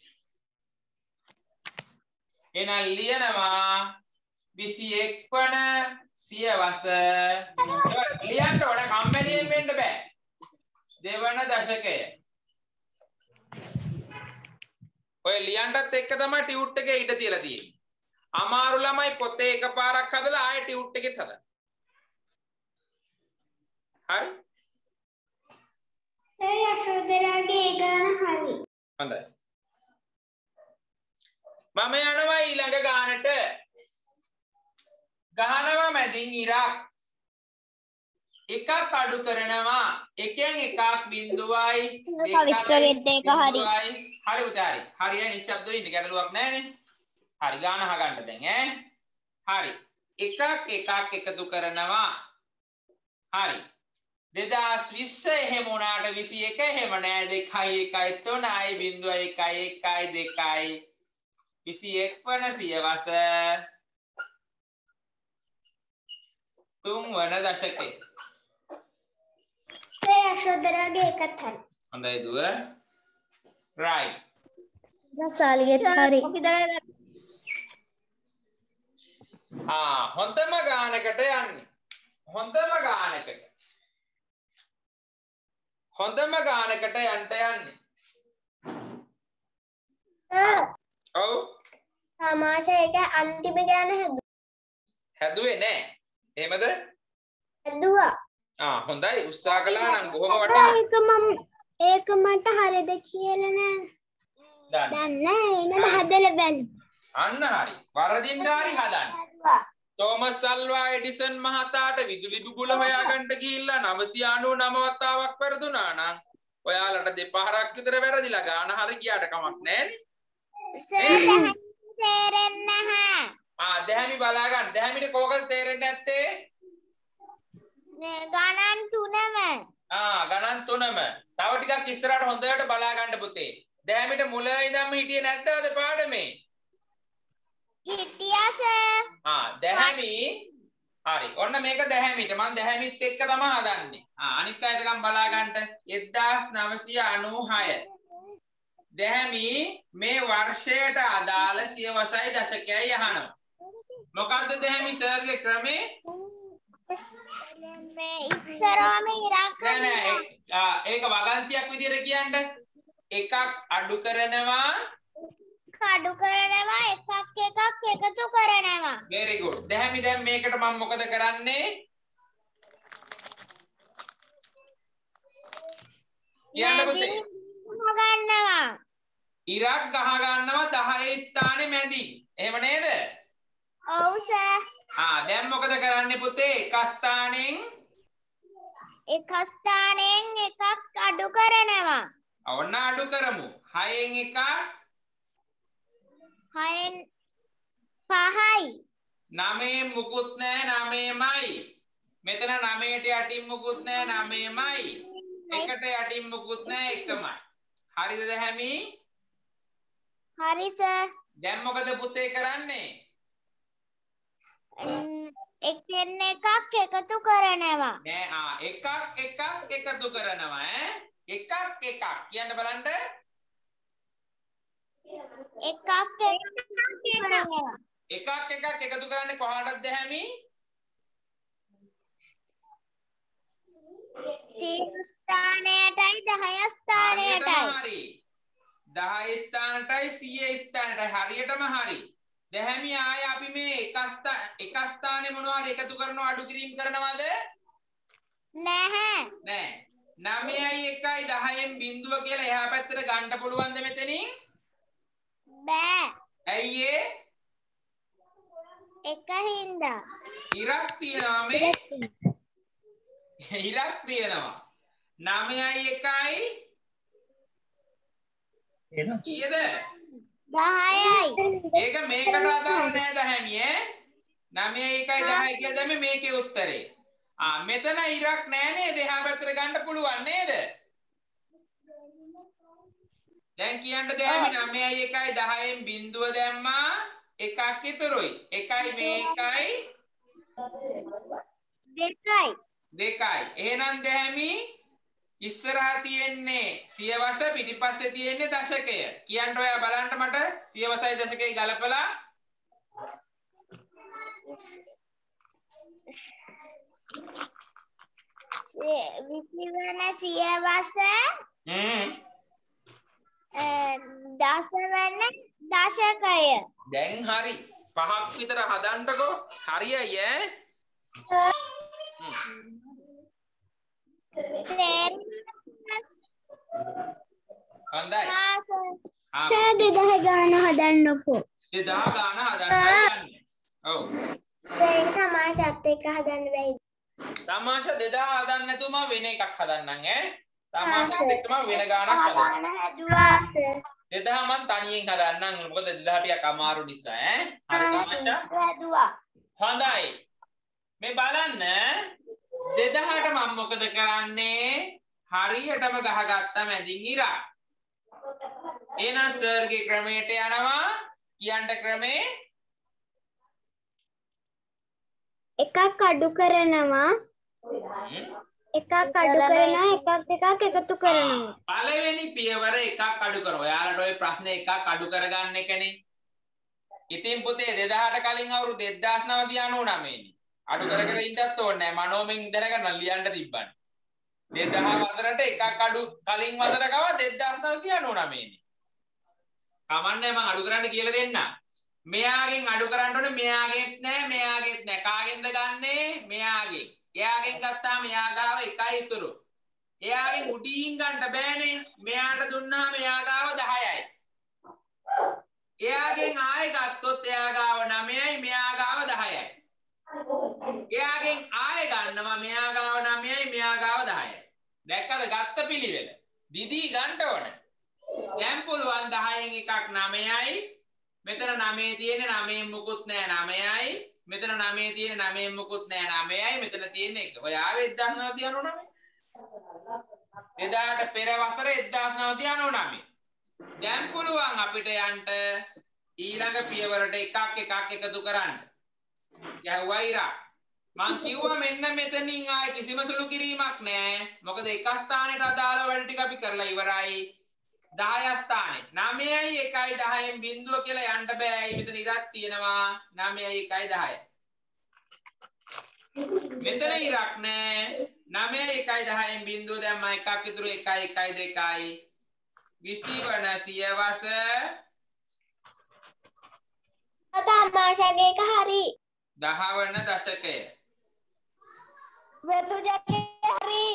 Speaker 1: එහෙනම් ලියනවා 21 වන සියවස ලියන්න ඕන කම්මැලියෙන් වෙන්න බෑ. දෙවන දශකය. ඔය ලියන්නත් එක්ක තමයි ටියුට් එකේ ඉඩ තියලා තියෙන්නේ. අමාරු ළමයි පොතේ එකපාරක් හදලා ආයෙ ටියුට් එකෙත් හදන්න. හරි?
Speaker 2: සර් යශෝදරාගේ ඒ ගාන හරි.
Speaker 1: හොඳයි. මම යනවා ඊළඟ ගානට. ගහනවා මැදින් ඉරක්. එකක් අඩු කරනවා. එකෙන් එකක් බිඳුවයි.
Speaker 2: කවිස්තරෙත් ඒක හරි.
Speaker 1: හරි උදාරි. හරියයි නිශ්ශබ්දව ඉන්න ගැටලුවක් නැහැනේ. හරි ගාන අහගන්න දැන් හරි. එකක් එකතු කරනවා. හරි. 2020 එහෙම වුණාට 21 එහෙම නෑ 2යි 1යි 3යි 0යි 1යි 1යි 2යි 21 වන සියවස 3 වන දශකේ.
Speaker 2: සර් යශෝදරාගේ ඒකත් හරි.
Speaker 1: හොඳයි දුව. right.
Speaker 2: රසාලියෙත් හරි.
Speaker 1: හොඳම ගානකට යන්නේ. හොඳම ගානකට යන්න යන්නේ. ඔව්.
Speaker 2: තමාෂයක අන්තිම ගාන
Speaker 1: හැදුවේ නෑ. එහෙමද?
Speaker 2: හැදුවා.
Speaker 1: හොඳයි උත්සාහ කළා නම් බොහොම වටිනවා.
Speaker 2: ඒක මට හරිද කියලා නෑ. දන්නේ නෑ හදලා බලමු.
Speaker 1: අන්න හරි. වරදින්න හරි හදන්න. තෝමස් අල්වා එඩිසන් මහතාට විදුලි බුබුල හොයාගන්න ගිහිල්ලා 999 වතාවක් වැරදුනා නම් ඔයාලට දෙපාරක් විතර වැරදිලා ගාන හරි ගියාට කමක් නෑනේ.
Speaker 2: සර් තේරෙන්නේ නැහැ.
Speaker 1: දැහැමි බලා ගන්න. දැහැමිට කොහොමද තේරෙන්නේ නැත්තේ?
Speaker 2: ගණන් 3ම.
Speaker 1: ගණන් 3ම. තව ටිකක් ඉස්සරහට හොඳට බලා ගන්න පුතේ. දැහැමිට මුල ඉඳන්ම හිටියේ නැද්ද අද පාඩමේ?
Speaker 2: හිටියා සර්.
Speaker 1: දැහැමි. හරි. ඔන්න මේක දැහැමිට. මම දැහැමිත් එක්ක තමයි හදන්නේ. අනිත් අයටකම් බලා ගන්න. 1996. දැහැමි මේ වර්ෂයට අදාළ සියවසයි දශකයයි අහනවා. මොකක්ද දැහැමි සර්ගේ ක්‍රමේ?
Speaker 2: මේ ඉස්සරහම ඉරක්
Speaker 1: නෑ ඒක වගන්තියක් විදියට කියන්න. එකක් අඩු කරනවා
Speaker 2: එකක් එකතු කරනවා.
Speaker 1: very good. දැහැමි දැන් මේකට මම මොකද කරන්නේ? කියන්න පුතේ.
Speaker 2: ගන්නවා.
Speaker 1: ඉරක් ගහ ගන්නවා 10 ස්ථානේ මැදින්. එහෙම නේද?
Speaker 2: ඔව් සර්.
Speaker 1: දැන් මොකද කරන්නේ පුතේ? එක ස්ථානෙන්
Speaker 2: එකක් අඩු කරනවා.
Speaker 1: ඔන්න අඩු කරමු. 6න් එකක්
Speaker 2: 6න් 5යි.
Speaker 1: 9න් මුකුත් නෑ 9මයි. මෙතන 9ට යටින් මුකුත් නෑ 9මයි. එකට යටින් මුකුත් නැහැ එකමයි. හරිද දැහැමි?
Speaker 2: හරි සර්.
Speaker 1: දැන් මොකද පුතේ කරන්නේ?
Speaker 2: එකෙන් එකක් එකතු කරනවා.
Speaker 1: නෑ එකක් එකතු කරනවා ඈ. එකක් කියන්න බලන්න.
Speaker 2: එකක් කරනවා.
Speaker 1: එකක් එකතු කරන්නේ කොහාටද දැහැමි?
Speaker 2: 100 ස්ථානයටයි 10 ස්ථානයටයි.
Speaker 1: හරි. 10 ස්ථානටයි 100 ස්ථානටයි හරියටම හරි. දැහැමි ආය අපි මේ එක ස්ථානේ මොනවද එකතු කරනවා අඩු කිරීම කරනවද?
Speaker 2: නැහැ.
Speaker 1: නෑ. 9යි 1යි 10න් බිඳුව කියලා එහා පැත්තට ගන්න පුළුවන්ද මෙතනින්?
Speaker 2: බෑ.
Speaker 1: ඇයි ඒ?
Speaker 2: එක හින්දා.
Speaker 1: ඉරක් තියනවා මේ. ඉරක් තියනවා. 9යි 1යි කීයද?
Speaker 2: 10යි.
Speaker 1: ඒක මේකට අදාළ නෑ දැහැමි ඈ. 9යි 1යි 10යි කියලා දැම්මේ මේකේ උත්තරේ. මෙතන ඉරක් නෑ නේද? එහා පැත්තට ගන්න පුළුවන් නේද? දැන් කියන්න දැහැමි 9යි 1යි 10න් බිඳුව දැම්මා එකක් ඉතුරුයි. එකයි මේකයි දෙකයි. එහෙනම් දැහැමි ඉස්සරහා තියෙන්නේ සියවස පිටිපස්සේ තියෙන්නේ දශකය. කියන්න ඔයා බලන්න මට සියවසයි දශකයි ගලපලා.
Speaker 2: විසිවන සියවස දසවන දශකය.
Speaker 1: දැන් හරි. පහක් විතර හදන්නකෝ. හරියයි ඈ. හොඳයි.
Speaker 2: සර් 2000 ගාන හදන්නකෝ.
Speaker 1: 2000 ගාන හදන්නයි යන්නේ. ඔව්.
Speaker 2: ඒක තමාෂාත් එක්ක හදන්න බැයිද?
Speaker 1: තමාෂා 2000 හදන්න නැතුව මම වෙන එකක් හදන්නම් ඈ. තමාෂාත් එක්ක මම වෙන ගානක් හදන්නම්.
Speaker 2: හැදුවා.
Speaker 1: 2000 මම තනියෙන් හදන්නම්. මොකද 2000 ටිකක් අමාරු නිසා ඈ. හරි තමාෂා.
Speaker 2: හැදුවා.
Speaker 1: හොඳයි. මේ බලන්න 2000ට මම මොකද කරන්නේ? හරියටම ගහගත්තා මැදින් ඉරා. එහෙනම් සර්ගේ ක්‍රමයට යනවා. කියන්න ක්‍රමේ
Speaker 2: එකක් අඩු කරනවා. එකක් අඩු කරනවා එකක් එකතු කරනවා.
Speaker 1: පළවෙනි පියවර එකක් අඩු කරනවා. ඔයාලට ওই ප්‍රශ්නේ එකක් අඩු කරගන්න එකනේ. ඉතින් පුතේ 2000ට කලින් අවුරුදු 1999 නේ. අඩු කර ඉන්නත් ඕනේ නැහැ. මනෝමෙන් දැනගන්න ලියන්න තිබ්බනේ. 2000 වසරට එකක් අඩු කලින් වසර ගාව 1999 නේ. කමන්නේ මම අඩු කරන්න කියලා දෙන්න. මෙයාගෙන් අඩු කරන්න ඕනේ මෙයාගෙත් නෑ කාගෙන්ද ගන්නෙ? මෙයාගෙන්. එයාගෙන් ගත්තාම එයා ගාව එකයි ඉතුරු. එයාගෙන් උඩින් ගන්න බෑනේ. මෙයාට දුන්නාම එයා ගාව 10යි. එයාගෙන් ආයෙ ගත්තොත් එයා ගාව 9යි මෙයා ගාව 10යි. එයාගෙන් ආයෙ ගන්නවා මෙයා ගාව 9යි මෙයා ගාව 10යි. දැක්කද ගත්ත පිළිවෙල? දිදී ගන්න ඕනේ. දැන් පුළුවන් 10න් එකක් 9යි. මෙතන 9 තියෙන්නේ 9න් මුකුත් නෑ 9යි. මෙතන 9 තියෙන්නේ 9න් මුකුත් නෑ 9යි. මෙතන තියෙන්නේ 1. ඔය ආවේ 1999. 2000ට පෙර වසර 1999. දැන් පුළුවන් අපිට යන්න ඊළඟ පියවරට එකක් එකතු කරන්න. යහුවා ඉරා. මං කිව්වා මෙන්න මෙතනින් ආයේ කිසිම සුළු කිරීමක් නෑ. මොකද එක ස්ථානෙට අදාළ වැඩ ටික අපි කරලා ඉවරයි. 10 ස්ථානේ 9යි 1යි 10න් බිඳුව කියලා යන්න බෑ. ඇයි මෙතන ඉරක් තියෙනවා 9යි 1යි 10යි. මෙතන ඉරක් නෑ 9යි 1යි 10න් බිඳුව දැම්ම එකක් ඉතුරු 1යි 1යි 2යි 20 වන සියවස
Speaker 2: තමාෂාගේ එක හරි
Speaker 1: 10 වන දශකය
Speaker 2: වෙතු ජගේ හරි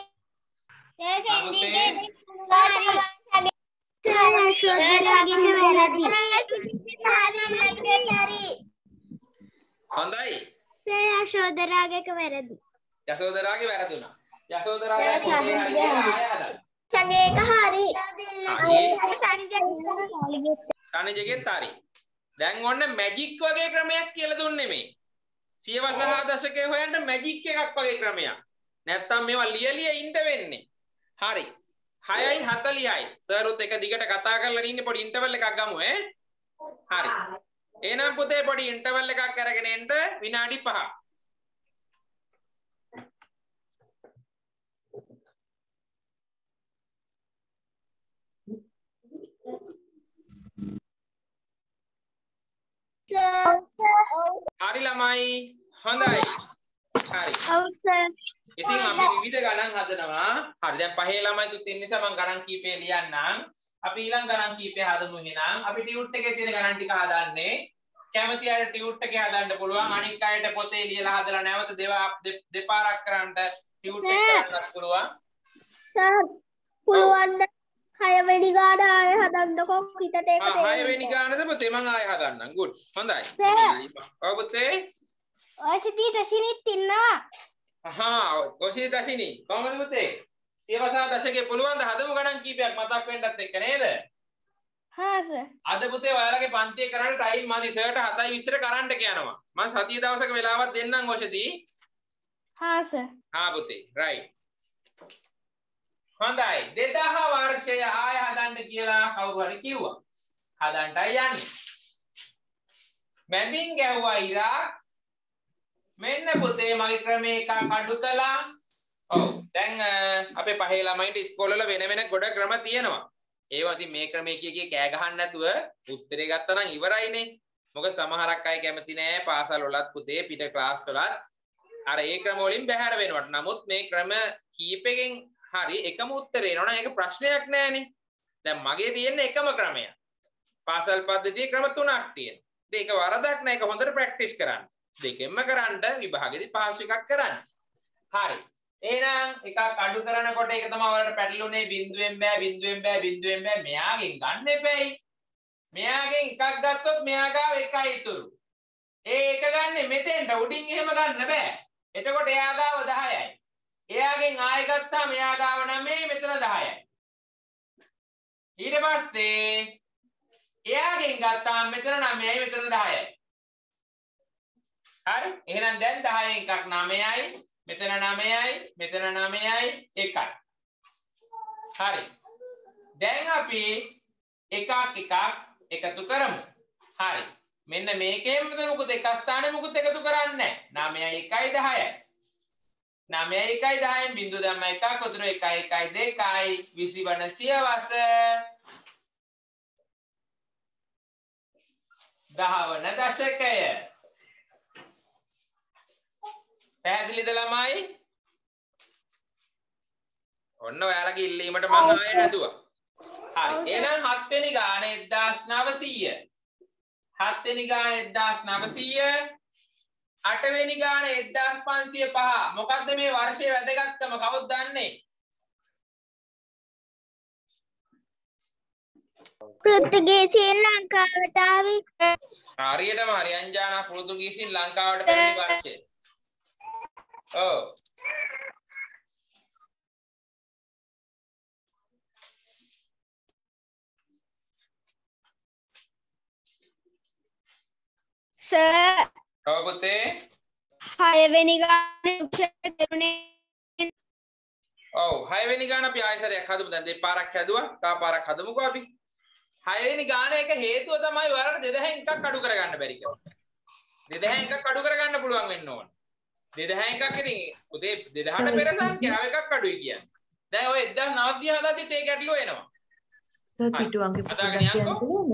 Speaker 1: හොඳයි.
Speaker 2: යශෝදරාගේක වැරදි.
Speaker 1: යශෝදරාගේ වැරදුනා. යශෝදරාගේ පොතේ හරි කියලා ආය හදන්න.
Speaker 2: සගේක හරි.
Speaker 1: සනිජගෙත් හරි. දැන් ඔන්න මැජික් වගේ ක්‍රමයක් කියලා දුන්නේ මේ. සියවස හා දශකය හොයන්න මැජික් එකක් වගේ ක්‍රමයක්. නැත්තම් මේවා ලියලිය ඉන්න වෙන්නේ. හරි 6:40යි සර් උත් එක දිගට කතා කරලා ඉන්නේ පොඩි ඉන්ටර්වල් එකක් ගමු ඈ හරි එහෙනම් පුතේ පොඩි ඉන්ටර්වල් එකක් අරගෙන එන්න විනාඩි 5ක් හරි ළමයි හොඳයි හරි ඉතින් අපි විවිධ ගණන් හදනවා හරි දැන් පහේ ළමයි තුත් ඉන්න නිසා මම ගණන් කීපේ ලියන්නම් අපි ඊළඟ ගණන් කීපේ හදමු එහෙනම් අපි ටියුට් එකේ තියෙන ගණන් ටික හදන්නේ කැමති අය ටියුට් එකේ හදන්න පුළුවන් අනික් අයට පොතේ ලියලා හදලා නැවත දෙපාරක් කරන්න ටියුට් එක කරන්නත් පුළුවන්
Speaker 2: සර් පුළුවන් 6 වෙනි ගාන ආයෙ හදන්නකො හිතට ඒක තේරෙන්නේ
Speaker 1: 6 වෙනි ගානද පුතේ මම ආයෙ හදන්නම් good හොඳයි ඔව් පුතේ
Speaker 2: ඔය සිටි ටැසිනිත් ඉන්නවා
Speaker 1: ඔසිය දශිනි කොහමද පුතේ සියවසා දශකේ පුළුවන් ද හදමු ගණන් කීපයක් මතක් වෙන්නත් එක්ක නේද
Speaker 2: හා සර්
Speaker 1: අද පුතේ ඔයාලගේ පන්තියේ කරන්න ටයිම් මදි සර්ට 7:20ට කරන්ට් කියනවා මම සතිය දවසක වෙලාවක් දෙන්නම් ඔෂදී
Speaker 2: හා සර්
Speaker 1: පුතේ right හොඳයි 2000 වර්ෂය ආය හදන්න කියලා කවුරු හරි කිව්වා හදන්නයි යන්නේ මැදින් ගැහුවා ඉරා මෙන්න පුතේ මගේ ක්‍රමේ එකක් අඩු කළා ඔව් දැන් අපේ පහේ ළමයින්ට ඉස්කෝලේ වල වෙන ගොඩ ක්‍රම තියෙනවා ඒවා ඉතින් මේ ක්‍රමයේ කිය කෑ ගහන්න නැතුව උත්තරේ ගත්තා නම් ඉවරයිනේ මොකද සමහරක් අය කැමති නෑ පාසල් වලත් පුතේ පිට ක්ලාස් වලත් අර ඒ ක්‍රම වලින් බැහැර වෙනවට නමුත් මේ ක්‍රම කීපෙකින් හරි එකම උත්තරේ එනවනම් ඒක ප්‍රශ්නයක් නෑනේ දැන් මගේ තියෙන්නේ එකම ක්‍රමය පාසල් පද්ධතියේ ක්‍රම 3ක් තියෙනවා ඒක වරදක් නෑ ඒක හොඳට ප්‍රැක්ටිස් කරන්න දෙකෙන්ම කරන්න විභාගෙදී පාස් එකක් කරන්න හරි එහෙනම් එකක් අඩු කරනකොට ඒක තමයි ඔයාලට පැටළුනේ බිඳුවෙන් බෑ මෙයාගෙන් ගන්න එපැයි මෙයාගෙන් එකක් ගත්තොත් මෙයා ගාව එකයි ඉතුරු ඒ එක ගන්නෙ මෙතෙන්ට උඩින් එහෙම ගන්න බෑ එතකොට එයා ගාව 10යි එයාගෙන් ආයෙ ගත්තාම එයා ගාව 9යි මෙතන 10යි ඊට පස්සේ එයාගෙන් ගත්තාම මෙතන 9යි මෙතන 10යි හරි එහෙනම් දැන් 10න් එකක් 9යි මෙතන 9යි මෙතන 9යි 1යි හරි දැන් අපි එකක් එකතු කරමු හරි මෙන්න මේකෙන් මෙතන මොකද එක ස්ථානේ මොකද එකතු කරන්නේ නැහැ 9යි 1යි 10යි 9යි 1යි 10න් බිංදුව දැම්ම එකක් උතුරු 1යි 1යි 2යි 20 වන සියවස 10 වන දශකය පැහැදිලිද ළමයි? ඔන්න ඔයාලගේ ඉල්ලීමට මම ආයෙ හැදුවා. හරි. එහෙනම් 7 වෙනි ගාන 1900. 7 වෙනි ගාන 1900. 8 වෙනි ගාන 1505. මොකද්ද මේ වර්ෂයේ වැදගත්කම කවුද දන්නේ?
Speaker 2: පෘතුගීසියෙන් ලංකාවට ආවේ.
Speaker 1: හරියටම හරි අංජානා පෘතුගීසියෙන් ලංකාවට පැමිණි වර්ෂය. Oh.
Speaker 2: සර්
Speaker 1: ඔව් පුතේ
Speaker 2: 6 වෙනි ගානේ උක්ෂය දෙරුනේ
Speaker 1: ඔව් 6 වෙනි ගාන අපි ආයෙසරයක් හදමු දැන් දෙපාරක් හැදුවා තව පාරක් හදමුකෝ අපි 6 වෙනි ගාන එක හේතුව තමයි ඔයාලට 2000න් එකක් අඩු කරගන්න බැරි කම 2000න් එකක් අඩු කරගන්න පුළුවන් වෙන්න ඕන 2000 එකක් ඉතින් පුතේ 2000ට පෙර සංඛ්‍යාව එකක් අඩුයි කියන්නේ. දැන් ඔය 1900 හදද්දිත් ඒ ගැටලුව එනවා.
Speaker 4: සර් පිටු අංක
Speaker 1: හදාගෙන යන්නකෝ.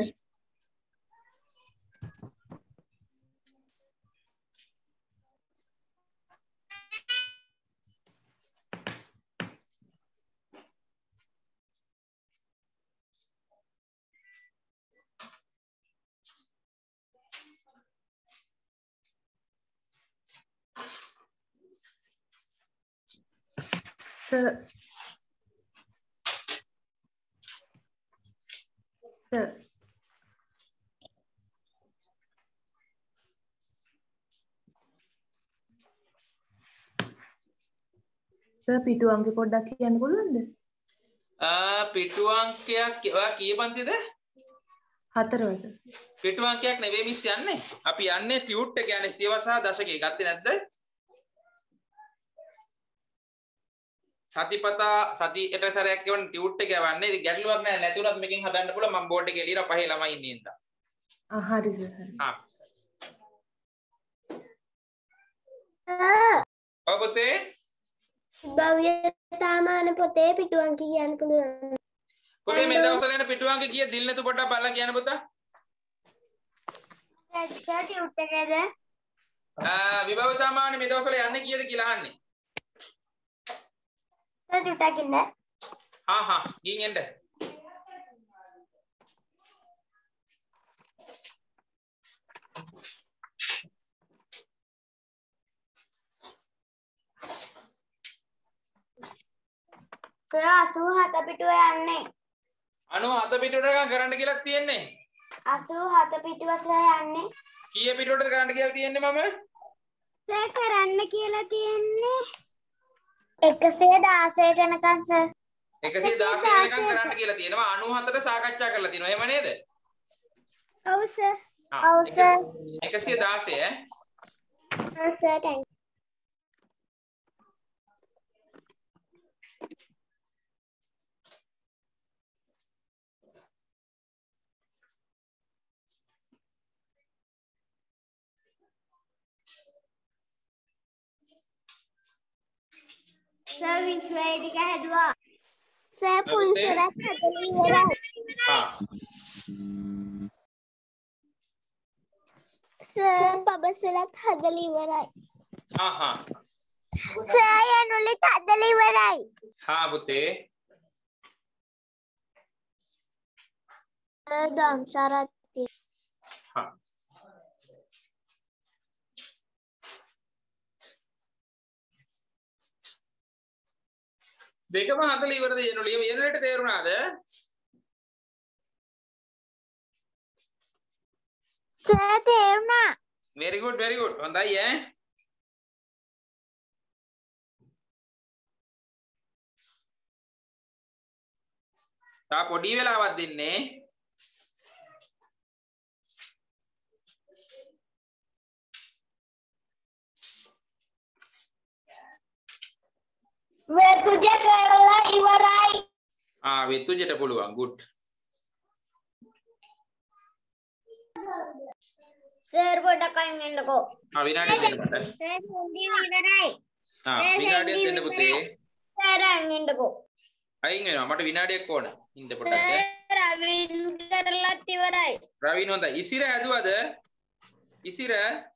Speaker 4: Sir. Sir. Sir පිටු අංක පොඩ්ඩක් කියන්න පුළුවන්ද?
Speaker 1: පිටු අංකයක් ඔයා කී පන්තිද?
Speaker 4: 4 වද.
Speaker 1: පිටු අංකයක් නෙවෙයි මිස් යන්නේ. අපි යන්නේ ටියුට් එක යන්නේ සියවස සහ දශකයේ. ගත්තේ නැද්ද? සතිපතා සතියට සැරයක් කියවන ටියුට් එක යවන්නේ. ඉතින් ගැටලුවක් නැහැ. නැතුණත් මේකෙන් හදන්න පුළුවන්. මම බෝඩ් එකේ ලියලා පහේ ළමයි ඉන්නේ ඉඳලා.
Speaker 4: හරි සර් හරි.
Speaker 1: ඔව් පුතේ.
Speaker 2: භව්‍ය තාමාන පොතේ පිටු අංක කියන්න පුළුවන්.
Speaker 1: පුතේ මේ දවස්වල යන පිටු අංක කීයද? දිල්නතු පොඩ්ඩක් බලලා කියන්න පුතා.
Speaker 2: සර් ටියුට් එකේද?
Speaker 1: විභව තාමාන මේ දවස්වල යන්නේ කීයද කියලා අහන්නේ.
Speaker 2: සර් චුට්ටක් ඉන්න.
Speaker 1: ගිහින් එන්න.
Speaker 2: සර් 87 පිටුව යන්නේ.
Speaker 1: 97 පිටුවට ගන්න කරන්න කියලා තියෙන්නේ.
Speaker 2: 87 පිටුව සර් යන්නේ.
Speaker 1: කීයේ පිටුවටද කරන්න කියලා තියෙන්නේ මම?
Speaker 2: සර් කරන්න කියලා තියෙන්නේ 116ට යනකම් සර්.
Speaker 1: 116 වෙනකම් කරන්න කියලා තියෙනවා. 97ට සාකච්ඡා කරලා තියෙනවා. එහෙම නේද?
Speaker 2: ඔව් සර්. ඔව් සර්.
Speaker 1: 116 ඈ.
Speaker 2: ඔව් සර් thank you. සර් විශ්වය ටික හැදුවා. සර් පුන්සරත් හදලා ඉවරයි. සර් පබසලත් හදලා ඉවරයි. සර් යනුලිත් හදලා ඉවරයි.
Speaker 1: පුතේ.
Speaker 2: දම්සරත්
Speaker 1: දෙකම හදලා ඉවරද යනුලිය? යනුලියට තේරුණාද?
Speaker 2: සර් තේරුණා.
Speaker 1: very good හොඳයි ඈ. තා පොඩි වෙලාවක් දෙන්නේ.
Speaker 2: වෙතුජ කරලා ඉවරයි.
Speaker 1: වෙතුජට පුළුවන් good.
Speaker 2: සර් පොඩක් අයින් වෙන්නකෝ.
Speaker 1: විනාඩියක් දෙන්න මට.
Speaker 2: සර් හොඳින් ඉවරයි.
Speaker 1: විනාඩියක් දෙන්න පුතේ.
Speaker 2: සර් අයින් වෙන්නකෝ.
Speaker 1: අයින් වෙනවා. මට විනාඩියක් ඕන. ඉන්න පොඩ්ඩක්.
Speaker 2: සර් රවින් කරලත් ඉවරයි.
Speaker 1: රවින් හොඳයි. ඉසිර හැදුවද? ඉසිර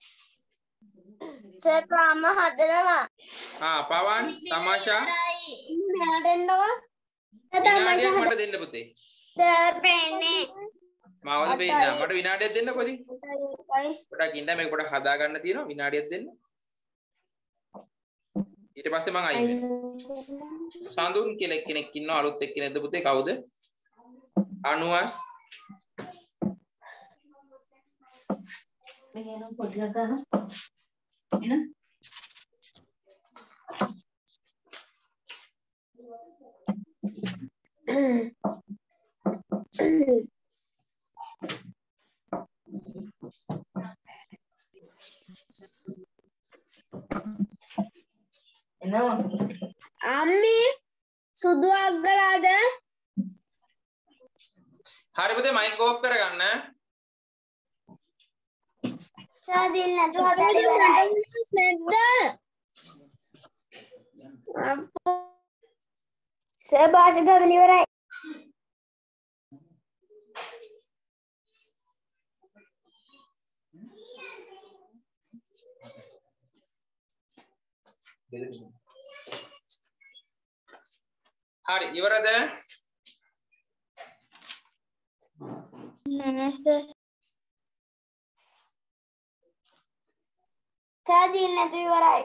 Speaker 2: සර් ක්‍රම හදනවා.
Speaker 1: පවන් තමාෂා
Speaker 2: මෙයාට එන්නවා.
Speaker 1: විනාඩියක් මට දෙන්න පුතේ.
Speaker 2: සර් පෙන්නේ.
Speaker 1: මාවද පෙන්නේ. මට විනාඩියක් දෙන්න කොහොමද? පොඩක් ඉන්න මේක පොඩක් හදා ගන්න තියෙනවා. විනාඩියක් දෙන්න. ඊට පස්සේ මං අයින් වෙනවා. සඳුන් කියලා කෙනෙක් ඉන්නවා අලුත් එක්කෙනෙක්ද පුතේ කවුද? අනුවස්
Speaker 3: මෙහෙනම් පොඩ්ඩක් ගන්න. එන
Speaker 2: අම්මි සුදු අග්ගලාද?
Speaker 1: හරි පුතේ මයික් ඕෆ් කරගන්න.
Speaker 2: සාදිල් නැතුව හදලා නැද්ද? සර් භාෂිත හදලා ඉවරයි.
Speaker 1: හරි ඉවරද?
Speaker 2: නෑ සර්. සාදිල් නැතුව ඉවරයි.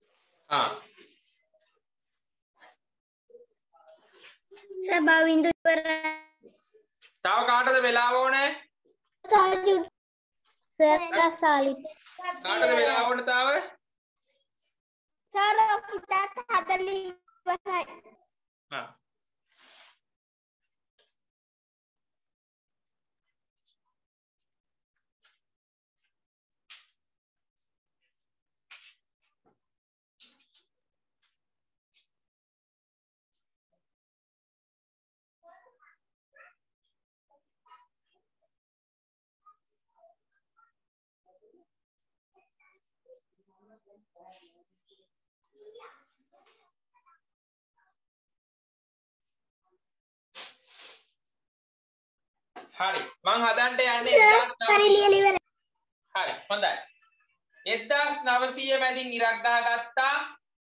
Speaker 2: සර් බවින්දු ඉවරයි.
Speaker 1: තව කාටද වෙලාව ඕනේ?
Speaker 2: සාජු සර් සාලිත්.
Speaker 1: කාටද වෙලාව ඕනේ තව?
Speaker 2: සර් ඔෆිසත් හදලා ඉවරයි.
Speaker 1: හරි මං හදන්න යන්නේ
Speaker 2: හරි ලියලා ඉවරයි.
Speaker 1: හරි හොඳයි 1900 මැදින් ඉරක් දාගත්තා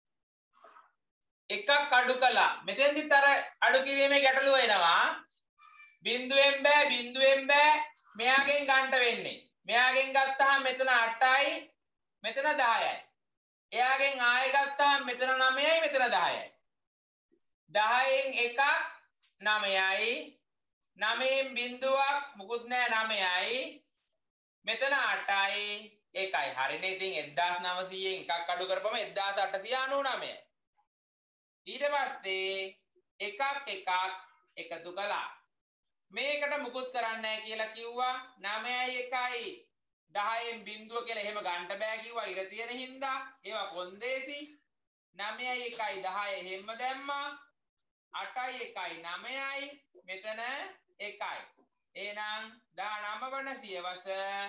Speaker 1: එකක් අඩු කළා මෙතෙන්දිත් අර අඩු කිරීමේ ගැටලුව එනවා බිඳුවෙන් බෑ මෙයාගෙන් ගන්න වෙන්නේ මෙයාගෙන් ගත්තාම මෙතන 8යි මෙතන 10යි එයාගෙන් ආයෙ ගත්තාම මෙතන 9යි මෙතන 10යි 10න් එකක් 9යි 9න් බිඳුවක් මුකුත් නෑ 9යි මෙතන 8යි ඒකයි හරිනේ ඉතින් 1900න් එකක් අඩු කරපම 1899යි ඊට පස්සේ එකක් එකතු කළා මේකට මුකුත් කරන්නේ නැහැ කියලා කිව්වා 9යි 1යි 10න් බිඳුව කියලා එහෙම ගන්න බෑ කිව්වා ඉර තියෙන හින්දා ඒවා කොන්දේසි 9යි 1යි 10 එහෙම දැම්මා 8යි 1යි 9යි මෙතන 1යි එහෙනම් 19 වන සියවස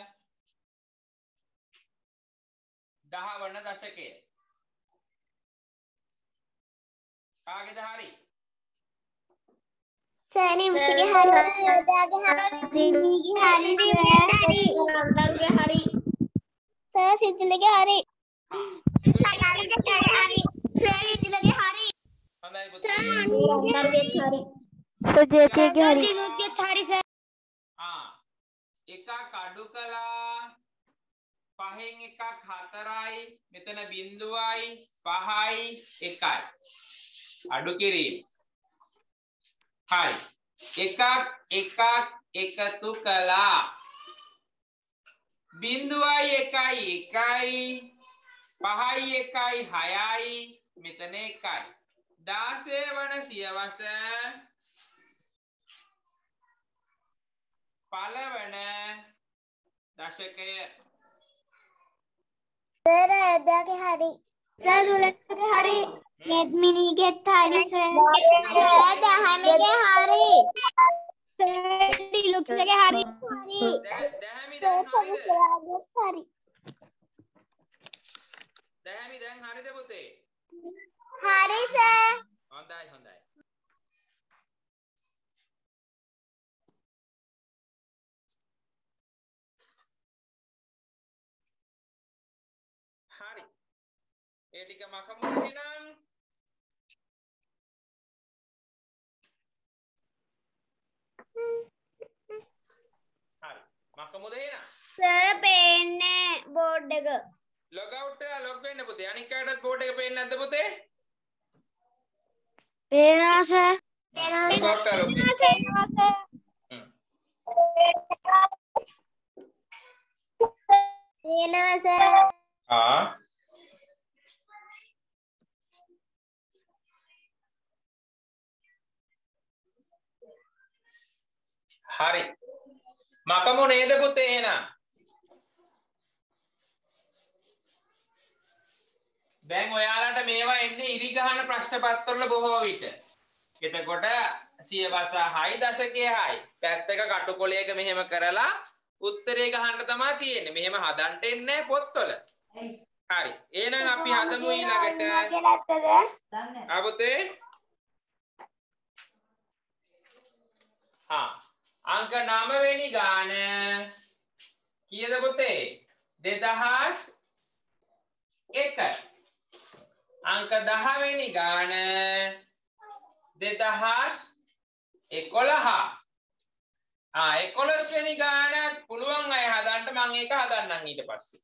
Speaker 1: 10 වන දශකය කාගේද හරි
Speaker 2: සෑනි උෂගේ හරි යෝදාගේ හරි නීගේ හරි නන්දන්ගේ හරි සර් සිතුලගේ හරි සාගරගේ හරි ශ්‍රේණිතිලගේ හරි
Speaker 1: හොඳයි පුතේ
Speaker 2: නන්දන්ගේ හරි
Speaker 4: සජේතියගේ හරි
Speaker 2: දිනුගේ හරි සර්
Speaker 1: එකක් අඩු කළා 5න් එකක් 4යි මෙතන බිඳුවයි 5යි 1යි අඩු කිරීම හරි එකක් එකතු කළා බිඳුවයි 1යි 1යි 5යි 1යි 6යි මෙතන 1යි 16 වන සියවස පළවන දශකය
Speaker 2: සර් යෝදාගේ හරි සර් දුලටගේ හරි නෙත්මිනීගේ හරි සර් දහමගේ හරි සර් ඩිලුක්ස්ගේ හරි
Speaker 1: දැහැමි දැන් හරිද
Speaker 2: හරි
Speaker 1: දැහැමි දැන් හරිද පුතේ
Speaker 2: හරි සර්
Speaker 1: හොඳයි හරි ඒ ටික මකමු එහෙනම් හරි මකමුද එහෙනම්
Speaker 2: සර් පේන්නේ බෝඩ් එක
Speaker 1: ලොග් අවුට් වෙලා ලොග් වෙන්න පුතේ අනික් කාටවත් බෝඩ් එක පේන්නේ නැද්ද පුතේ
Speaker 2: පේනවා සර්
Speaker 1: ලොග් අවුට් වෙලා ලොග් වෙන්න
Speaker 2: පේනවා සර්
Speaker 1: හරි මකමු නේද පුතේ එහෙනම් දැන් ඔයාලට මේවා එන්නේ ඉරි ගහන ප්‍රශ්න පත්‍රවල බොහෝ විට එතකොට සියවස 6 දශකයේ 6 පැත්තක කටුකොලයක මෙහෙම කරලා උත්තරේ ගහන්න තමයි තියෙන්නේ මෙහෙම හදන්න එන්නේ පොත්වල හරි එහෙනම් අපි හදමු ඊළඟට පුතේ අංක 9 වෙනි ගාන කීයද පුතේ 2001 අංක 10 වෙනි ගාන 2011 11 වෙනි ගානත් පුළුවන් අය හදන්න මම ඒක හදන්නම් ඊට පස්සේ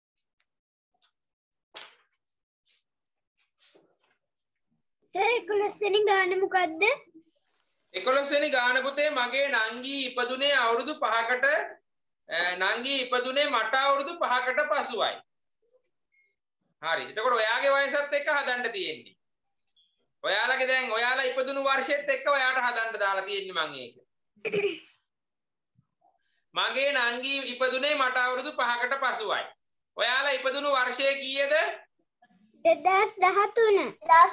Speaker 2: සර් 11 වෙනි ගාන මොකද්ද
Speaker 1: 11 වෙනි ගාන පුතේ මගේ නංගී ඉපදුනේ අවුරුදු 5කට නංගී ඉපදුනේ මට අවුරුදු 5කට පසුවයි. හරි. එතකොට ඔයාගේ වයසත් එක්ක හදන්න තියෙන්නේ. ඔයාලගේ දැන් ඔයාලා ඉපදුණු වර්ෂෙත් එක්ක ඔයාට හදන්න දාලා තියෙන්නේ මම ඒක. මගේ නංගී ඉපදුනේ මට අවුරුදු 5කට පසුවයි. ඔයාලා ඉපදුණු වර්ෂය කීයද?
Speaker 2: 2013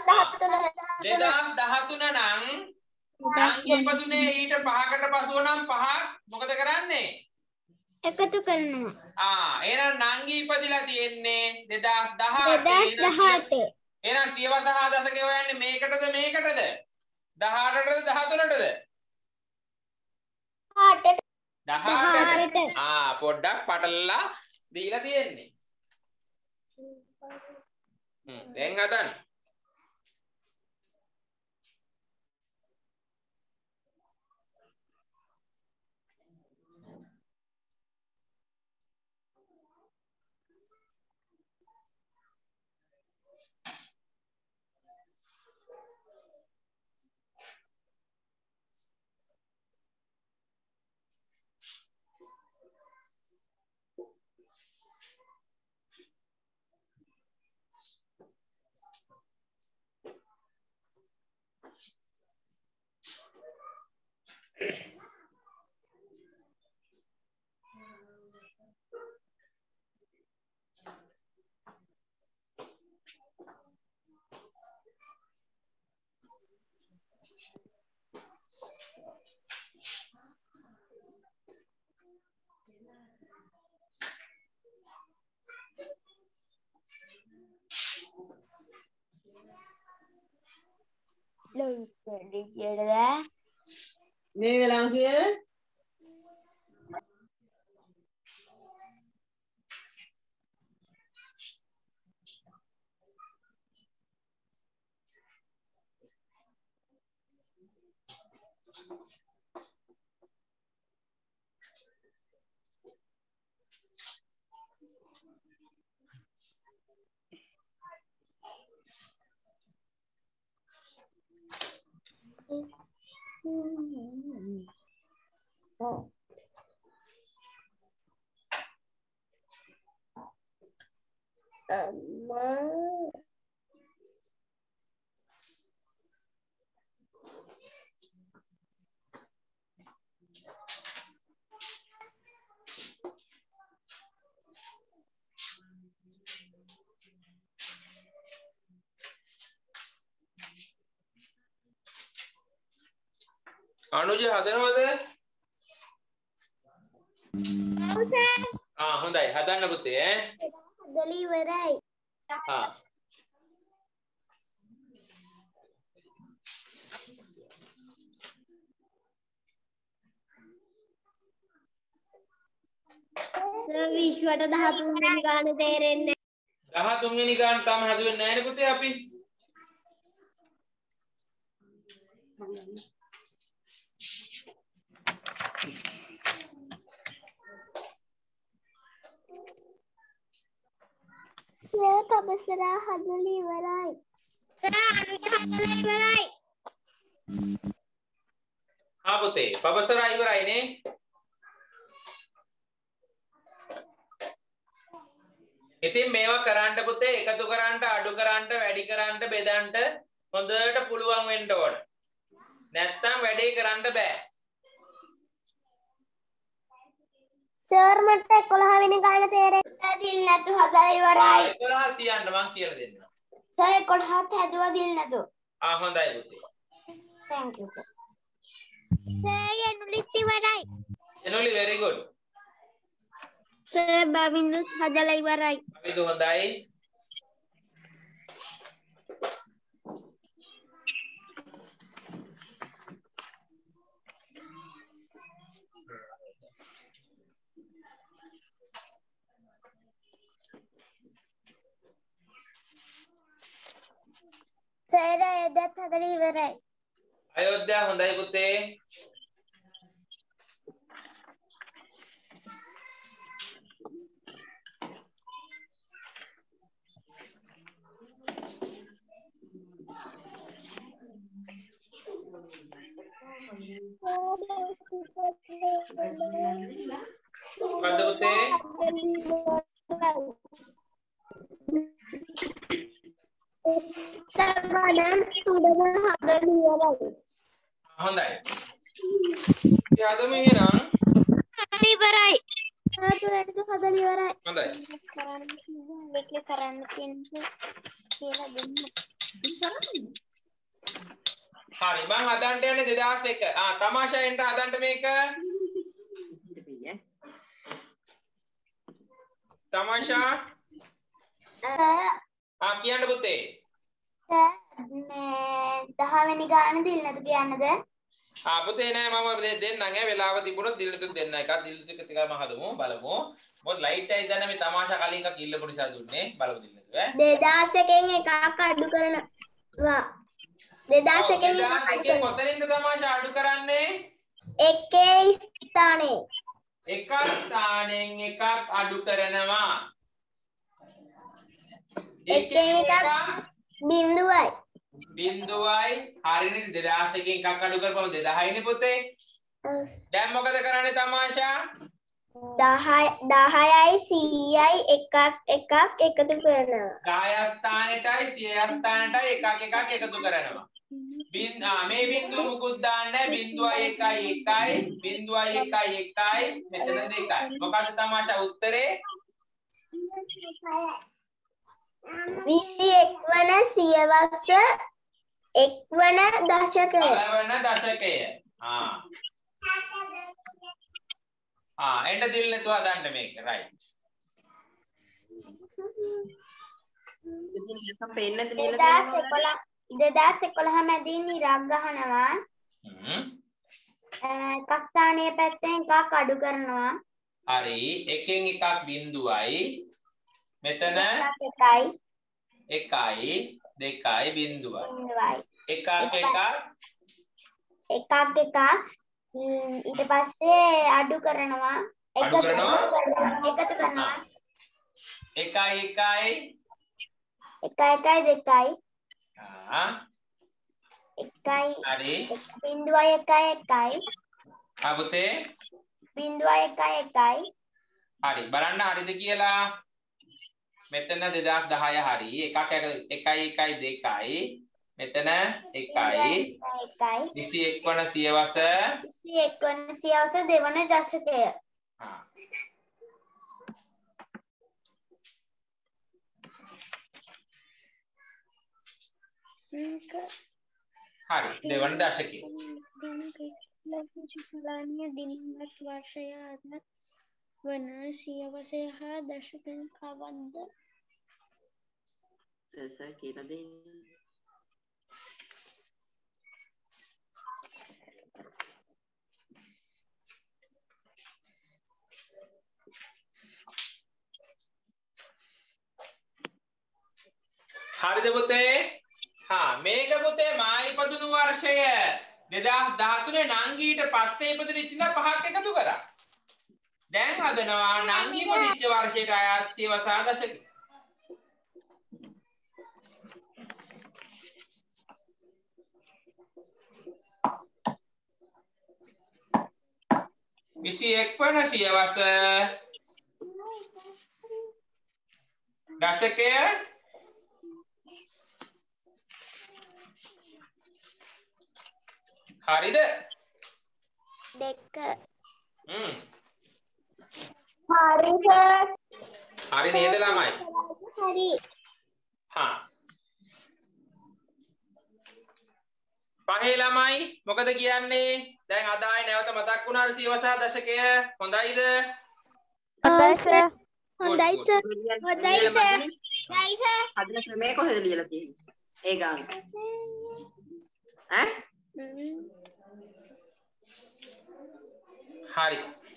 Speaker 1: නම් නංගී ඉපදුනේ ඊට 5කට පසුව නම් 5 මොකද කරන්නේ?
Speaker 2: එකතු කරනවා.
Speaker 1: එහෙනම් නංගී ඉපදිලා තියෙන්නේ 2018. එහෙනම් සියවස හා දශකය හොයන්නේ මේකටද මේකටද? 18ටද 13ටද? 18ට. පොඩ්ඩක් පටලලා දීලා තියෙන්නේ. දැන් හදන්න.
Speaker 5: මේ වෙලාව කිය
Speaker 1: අනුජ හදනවද? හොඳයි හදන්න පුතේ ඈ.
Speaker 2: හදලා ඉවරයි. සර් විශ්වට 13 වෙනි ගාන තේරෙන්නේ
Speaker 1: 13 වෙනි ගාන තාම හදුවෙන්නේ නැහැ නේ පුතේ අපි.
Speaker 2: සර් පබසරා හදලා ඉවරයි. සර් අනුජ හදලා ඉවරයි.
Speaker 1: පුතේ පබසරා ඉවරයි නේ. ඉතින් මේවා කරන්න පුතේ එකතු කරන්න අඩු කරන්න වැඩි කරන්න බෙදන්න හොඳට පුළුවන් වෙන්න ඕන. නැත්තම් වැඩේ කරන්න බෑ.
Speaker 2: සර් මට 11 වෙනි ගාන තේරෙන්නේ දිල් නැතු හදලා ඉවරයි.
Speaker 1: 11 තියන්න මං කියලා දෙන්නම්.
Speaker 2: සර් 11ත් හැදුවා දිල් නැතු.
Speaker 1: හොඳයි පුතේ.
Speaker 2: Thank you sir. Sir Enulith ඉවරයි.
Speaker 1: Enoli very good.
Speaker 2: සර් බවින්දුත් හදලා ඉවරයි.
Speaker 1: බවින්දු හොඳයි.
Speaker 2: සර් අයදත් හදලා ඉවරයි.
Speaker 1: අයෝධ්‍යා හොඳයි පුතේ. මොකද්ද පුතේ?
Speaker 2: සර්වනම් සුඩම හදලා ඉවරයි.
Speaker 1: හොඳයි. යදම එහෙනම්
Speaker 2: ඉවරයි. සර්වනම් හදලා ඉවරයි.
Speaker 1: හොඳයි.
Speaker 2: කරන්න තියෙන්නේ කියලා දෙන්න.
Speaker 1: හරි මං හදන්න යන්නේ 2001. තමාෂාෙන්ට හදන්න මේක. තමාෂා කියන්න පුතේ.
Speaker 2: දහවෙනි ගාන දිල්නතු කියන්නද?
Speaker 1: පුතේ නෑ මම දෙන්නම් ඈ වෙලාව තිබුණොත් දිල්ලතුත් දෙන්න එකක් දිල්ලතු එක ටිකක් මම හදමු බලමු මොකද ලයිට් එකයි දැන් මේ තමාෂා කලින් එකක් ඉල්ලපු නිසා දුන්නේ බලමු දිල්ලතු ඈ
Speaker 2: 2000 එකක් අඩු කරනවා 2000
Speaker 1: එකෙන් කොතනින්ද තමාෂා අඩු කරන්නේ
Speaker 2: එකේ ස්ථානේ
Speaker 1: එකක් ස්ථානෙන් එකක් අඩු කරනවා
Speaker 2: එකෙන් එකක් බිඳුවයි
Speaker 1: බිඳුවයි හරිනේ 2000 එකෙන් එකක් අඩු කරපුවම 2000 නේ පුතේ දැන් මොකද කරන්නේ තමාෂා
Speaker 2: 10යි 100යි එකක් එකතු කරනවා
Speaker 1: 10 ස්ථානෙටයි 100 ස්ථානෙටයි එකක් එකතු කරනවා මේ බිඳුව මුකුත් දාන්නේ නැහැ බිඳුවයි එකයි එකයි බිඳුවයි එකයි එකයි මෙතන දෙකයි මොකද තමාෂා උත්තරේ
Speaker 2: 21 වන සියවස එක්වන දශකය
Speaker 1: පළවන දශකය එන්න දිල් නැතුව හදන්න මේක රයිට්
Speaker 5: ඉතින් එක පෙන්නද ලියලා
Speaker 2: 2011 මැදින් ඉරක් ගහනවා කස්ථානීය පැත්තෙන් එකක් අඩු කරනවා
Speaker 1: හරි එකෙන් එකක් බිඳුවයි මෙතන එකයි දෙකයි බිඳුවයි එකක්
Speaker 2: ඊට පස්සේ අඩු කරනවා එකතු කරනවා
Speaker 1: එකයි
Speaker 2: දෙකයි
Speaker 1: හරි
Speaker 2: බිඳුවයි එකයි
Speaker 1: පුතේ
Speaker 2: බිඳුවයි එකයි
Speaker 1: හරි බලන්න හරිද කියලා මෙතන 2010 හරි එකයි දෙකයි මෙතන එකයි 21 වන සියවස
Speaker 2: දෙවන දශකය
Speaker 1: හරි දෙවන දශකය
Speaker 2: වර්ෂය වන සියවසය හා දශකය කවද්ද
Speaker 5: සර් කියලා දෙන්න.
Speaker 1: හරිද පුතේ මේක පුතේ මා ඉපදුණු වර්ෂය 2013 නංගීට පස්සේ ඉපදුණු ඉඳලා පහක් එකතු කරා දැන් හදනවා නංගි ඉපදිච්ච වර්ෂයට අයත් සියවස දශකය 21 වන සියවස දශකය හරිද
Speaker 2: දෙක
Speaker 1: හරි නේද ළමයි
Speaker 2: හරි
Speaker 1: පහේ ළමයි මොකද කියන්නේ දැන් අද ආයේ නැවත මතක් වුණාද සියවස දශකය හොඳයිද
Speaker 2: හොඳයි සර්
Speaker 5: හොඳයි සර් හදන ක්‍රමය කොහෙද ලියලා තියෙන්නේ ඒ ගාන
Speaker 1: හරි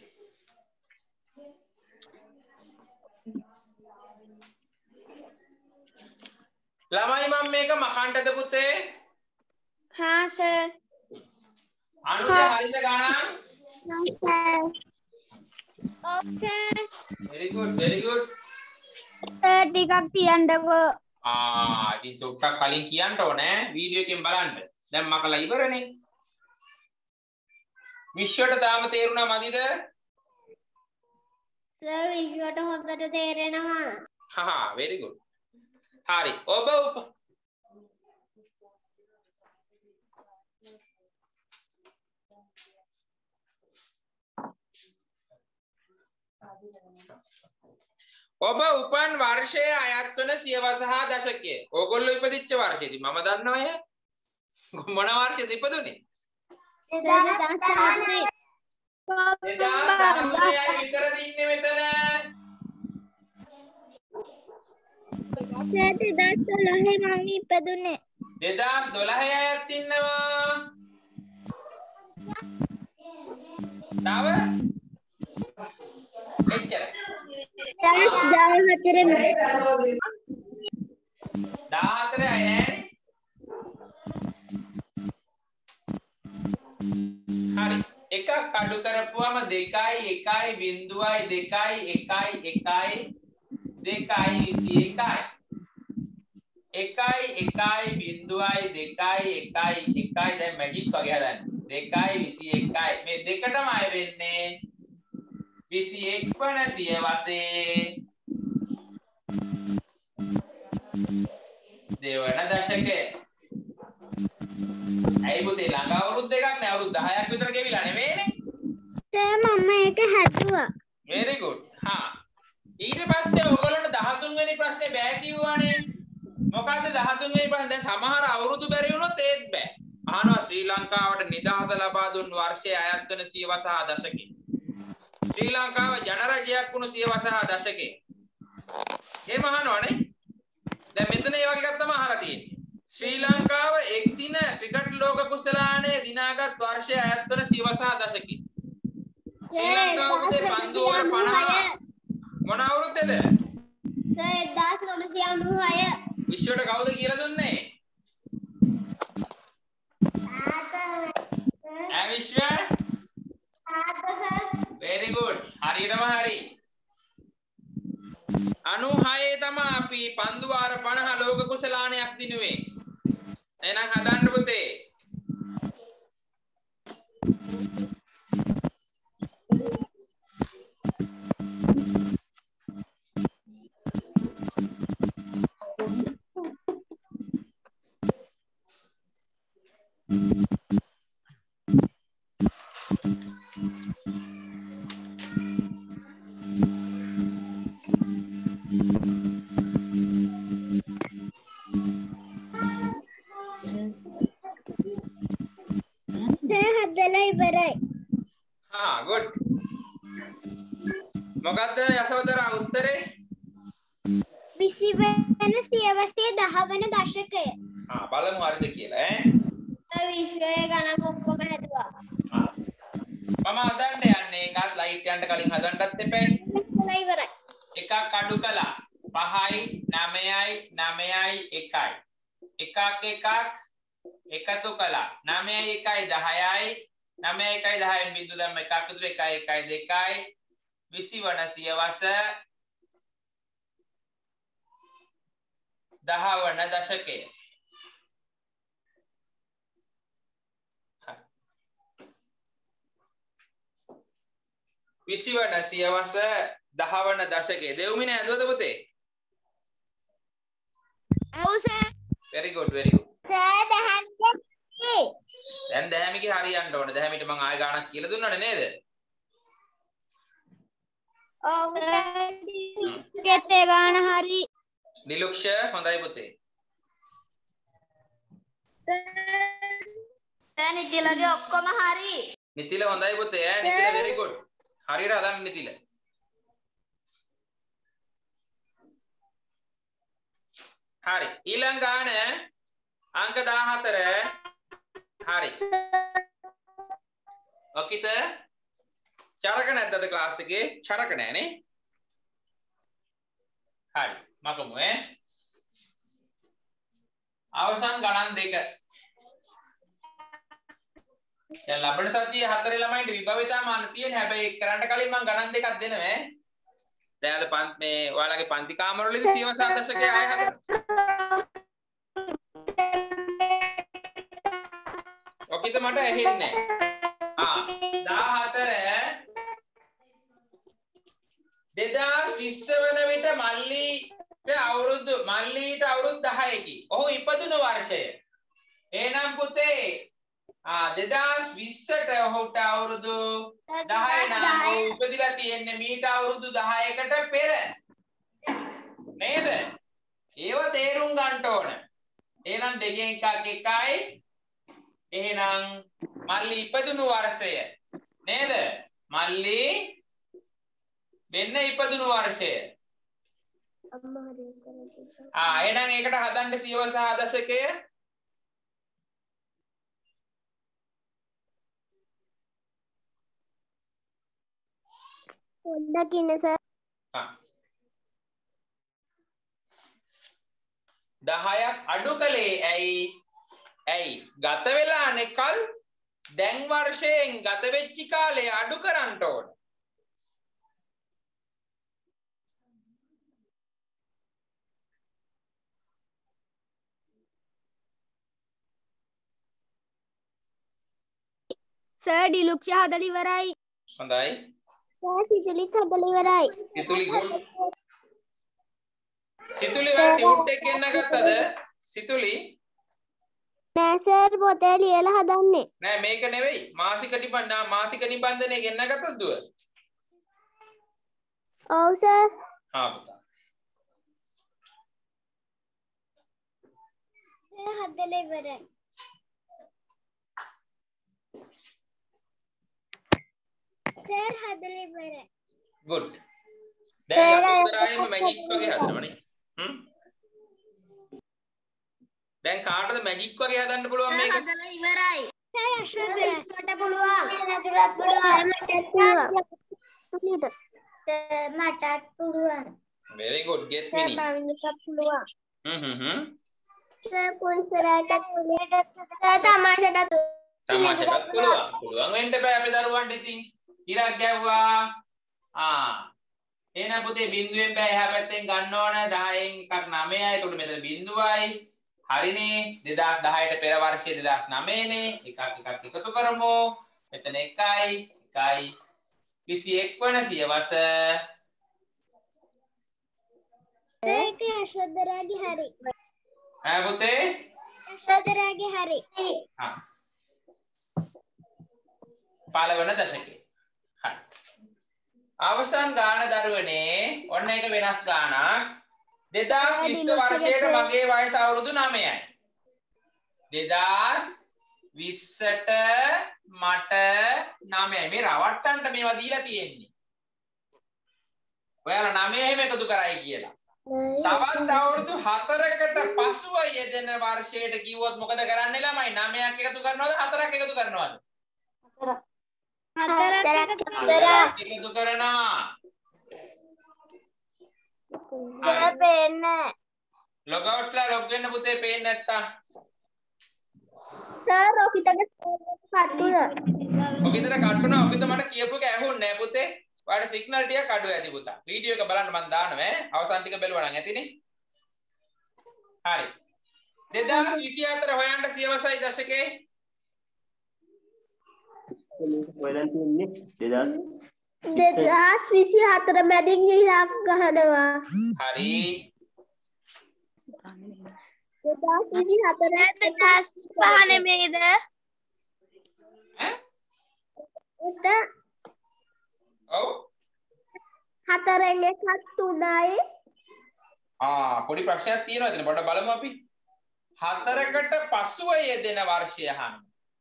Speaker 1: ළමයි මම මේක මකන්නද පුතේ
Speaker 2: හා සර්
Speaker 1: අනුගේ හරිද ගණන්
Speaker 2: සර් ඔව් සර්
Speaker 1: very good
Speaker 2: ටිකක් කියන්නකෝ
Speaker 1: ඉතින් චුට්ටක් කලින් කියන්න ඕනේ වීඩියෝ එකෙන් බලන්න දැන් මකලා ඉවරනේ විශ්වට තාම තේරුණා මදිද
Speaker 2: සර් විශ්වට හොඳට තේරෙනවා
Speaker 1: very good හරි ඔබ උපන් වර්ෂයේ අයත් වන සියවස හා දශකය. ඕගොල්ලෝ ඉපදිච්ච වර්ෂය. ඉතින් මම දන්නවා අය. මොන වර්ෂෙද ඉපදුනේ?
Speaker 2: 2013
Speaker 1: විතරද ඉන්නේ මෙතන?
Speaker 2: සර් 2012 මම ඉපදුනේ.
Speaker 1: 2012 අයත් ඉන්නවා. තව එච්චර. 14 අය නෑනේ. හරි. එකක් අඩු කරපුවම 2යි 1යි 0යි 2යි 1යි 1යි 2යි 21යි. 1යි 1යි 0යි 2යි 1යි 1යි දැන් මැජික් වගේ හදන්න. 2යි 21යි මේ දෙකටම අය වෙන්නේ 21 වන සියවසේ දෙවන දශකය. ඇයි පුතේ ළඟ අවුරුදු දෙකක් නෑ අවුරුදු 10ක් විතර ගෙවිලා නෙමෙයිනේ.
Speaker 2: සර් මම ඒක හැදුවා.
Speaker 1: very good. හා ඊට පස්සේ ඔයගොල්ලන්ට 13 වෙනි ප්‍රශ්නේ බෑ කිව්වානේ. මොකද්ද 13 වෙනි ප්‍රශ්නේ? දැන් සමහර අවුරුදු බැරි වුණොත් ඒත් බෑ. අහනවා ශ්‍රී ලංකාවට නිදහස ලබා දුන් වර්ෂයේ අයත් වෙන සියවස හා දශකය. ශ්‍රී ලංකාව ජනරජයක් වුණු සියවස හා දශකය. එහෙම අහනවනේ. දැන් මෙතන ඒ වගේ එකක් තමයි අහලා තියෙන්නේ. ශ්‍රී ලංකාව එක් දින ක්‍රිකට් ලෝක කුසලානයේ දිනාගත් වර්ෂයේ අයත් වන සියවස හා දශකය. ශ්‍රී ලංකාව පුතේ පන්දු ඕවර 50 මොන අවුරුද්දද?
Speaker 2: සර් 1996.
Speaker 1: විශ්වයට කවුද කියලා දුන්නේ? විශ්ව? very good. හරියටම හරි. 96 තමයි අපි පන්දු වාර 50 ලෝක කුසලානයක් දිනුවේ. එහෙනම් හදන්න පුතේ. good. මොකද්ද යසෝදරා උත්තරේ?
Speaker 2: 20 වෙනි සියවසේ 10 වෙනි දශකය.
Speaker 1: බලමු හරිද කියලා ඈ.
Speaker 2: විශ්වයේ ගණන් ඔක්කොම හැදුවා.
Speaker 1: මම හදන්න යන්නේ එකත් ලයිට් යන්න කලින් හදන්නත් එපැයි.
Speaker 2: ඉවරයි.
Speaker 1: එකක් අඩු කළා. 5යි 9යි 9යි 1යි. එකක් එකතු කළා. 9යි 1යි 10යි 9යි 1යි 10න් බිංදු දැම්ම එකක් විතර 1යි 1යි 2යි 20 වන සියවස 10 වන දශකය. 20 වන සියවස 10 වන දශකයේ දෙව්මින ඇදුවද පුතේ?
Speaker 2: ඔව් sir.
Speaker 1: very good very good.
Speaker 2: Sir දැහැමිගේ.
Speaker 1: දැන් දැහැමිගේ හරියන්න ඕනේ. දැහැමිට මම ආයෙ ගානක් කියලා දුන්නානේ නේද?
Speaker 2: ඔව්. ගෙත්තේ ගාන හරි.
Speaker 1: නිලුක්ෂ හොඳයි පුතේ.
Speaker 2: සර් නිතිලගේ ඔක්කොම හරි.
Speaker 1: නිතිල හොඳයි පුතේ ඈ නිතිල very good. හරියට හදන්න නිතිල. හරි ඊළඟ ගාන අංක 14 හරි. ඔකිත චරක නැද්ද අද ක්ලාස් එකේ? චරක නැහනේ. හරි මකමු ඈ. අවසන් ගණන් දෙක. දැන් ලබන සතියේ 4 ළමයින්ට විභවිතා මාන තියෙන හැබැයි කරන්න කලින් මම ගණන් දෙකක් දෙනවා ඈ. දැන් අද මේ ඔයාලගේ පන්ති කාමරවලදී සියවස දශකයේ ආය හදන්න. ඔකිට මට ඇහෙන්නේ නැහැ. 2020 වන විට මල්ලීට අවුරුදු 10කි. ඔහු ඉපදුණු වර්ෂය. එහෙනම් පුතේ 2020ට ඔහුට අවුරුදු 10 නම් ඔහු ඉපදිලා තියෙන්නේ මීට අවුරුදු 10කට පෙර. නේද? ඒව තේරුම් ගන්න ඕන. එහෙනම් දෙකෙන් එකක් 1යි. එහෙනම් මල්ලි ඉපදුණු වර්ෂය. නේද? මල්ලි වෙන්න ඉපදුණු වර්ෂය. එහෙනම් ඒකට හදන්න සියවස සහ දශකය.
Speaker 2: පොඩ්ඩක් ඉන්න සර්.
Speaker 1: 10ක් අඩු කළේ ඇයි ගත වෙලානේ කල් දැන් වර්ෂයෙන් ගත වෙච්ච කාලය අඩු කරන්න ඕන.
Speaker 2: සර් ඩිලුක්ෂ හදලා ඉවරයි.
Speaker 1: හොඳයි.
Speaker 2: සර් සිතුලිත් හදලා ඉවරයි.
Speaker 1: සිතුලි ගුණ සිතුලි වල ටියුට් එක ගෙන්න ගත්තද? සිතුලි
Speaker 2: නෑ සර් පොතේ ලියලා හදන්නේ.
Speaker 1: නෑ මේක නෙවෙයි. මාසික නිබන්ධනය ගෙන්න ගත්තද දුව?
Speaker 2: ඔව් සර්.
Speaker 1: පුතා.
Speaker 2: සර් හදලා ඉවරයි. සර් හදලා ඉවරයි.
Speaker 1: good. දැන් උත්තරායෙම මැජික් වගේ හදනවනේ. දැන් කාටද මැජික් වගේ හදන්න පුළුවන් මේක?
Speaker 2: හදලා ඉවරයි. සර් අශ්වතට පුළුවන්. නටුරත් පුළුවන්. මටත් පුළුවන්.
Speaker 1: very good. get me.
Speaker 2: මට පුළුවන්. සර් පොන්සරට තමාෂට
Speaker 1: තමාෂටත් පුළුවන්. පුළුවන් වෙන්න බෑ අපේ දරුවන්ට ඉතින්. ඉරක් ගැව්වා. එහෙනම් පුතේ බිඳුවෙන් බෑ එහා පැත්තෙන් ගන්න ඕන 10න් එකක් 9යි. ඒකට මෙතන බිඳුවයි. හරිනේ 2010ට පෙර වර්ෂයේ 2009 නේ. එකක් එකතු කරමු. මෙතන 1යි 21 වන සියවස.
Speaker 2: ඒක අශ්වදරාගේ හරි.
Speaker 1: පුතේ
Speaker 2: අශ්වදරාගේ හරි.
Speaker 1: පළවන දශකයේ. හරි. අවසන් ගාන දරුවනේ ඔන්න එක වෙනස් ගානක්. 2020 වර්ෂයට මගේ වයස අවුරුදු 9යි. 2020ට මට 9යි. මේ රවට්ටන්ට මේවා දීලා තියෙන්නේ. ඔයාලා 9 එහෙම එකතු කරයි කියලා. තවත් අවුරුදු 4කට පසුව යෙදෙන වර්ෂයට කිව්වොත් මොකද කරන්නේ ළමයි? 9ක් එකතු කරනවද 4ක් එකතු කරනවද?
Speaker 2: 4ක්
Speaker 1: එකතු කරනවා.
Speaker 2: සර් පේන්නේ.
Speaker 1: ලොග් අවුට්ලා ලොග් වෙන්න පුතේ පේන්නේ නැත්තම්.
Speaker 2: සර් ඔකිතගේ කටුන.
Speaker 1: ඔකිතට කටුනා ඔකිත මට කියපු එක ඇහුන්නේ නැහැ පුතේ. ඔයාලට සිග්නල් ටිකක් අඩු ඇති පුතා. වීඩියෝ එක බලන්න මම දානවා ඈ. අවසන් ටික බැලුවා නම් ඇතිනේ. හරි. 2024 හොයන්න සියවසයි දශකේ.
Speaker 6: ඔයලන් තියන්නේ
Speaker 2: 2024 මැදින් ඉලක්ක ගහනවා.
Speaker 1: හරි.
Speaker 2: 2024 2005 නෙමෙයිද?
Speaker 1: ඔව්.
Speaker 2: 4න් එකක් 3යි.
Speaker 1: පොඩි ප්‍රශ්නයක් තියෙනවා එතන පොඩ්ඩක් බලමු අපි. 4කට පසුව යෙදෙන වර්ෂය අහන්න.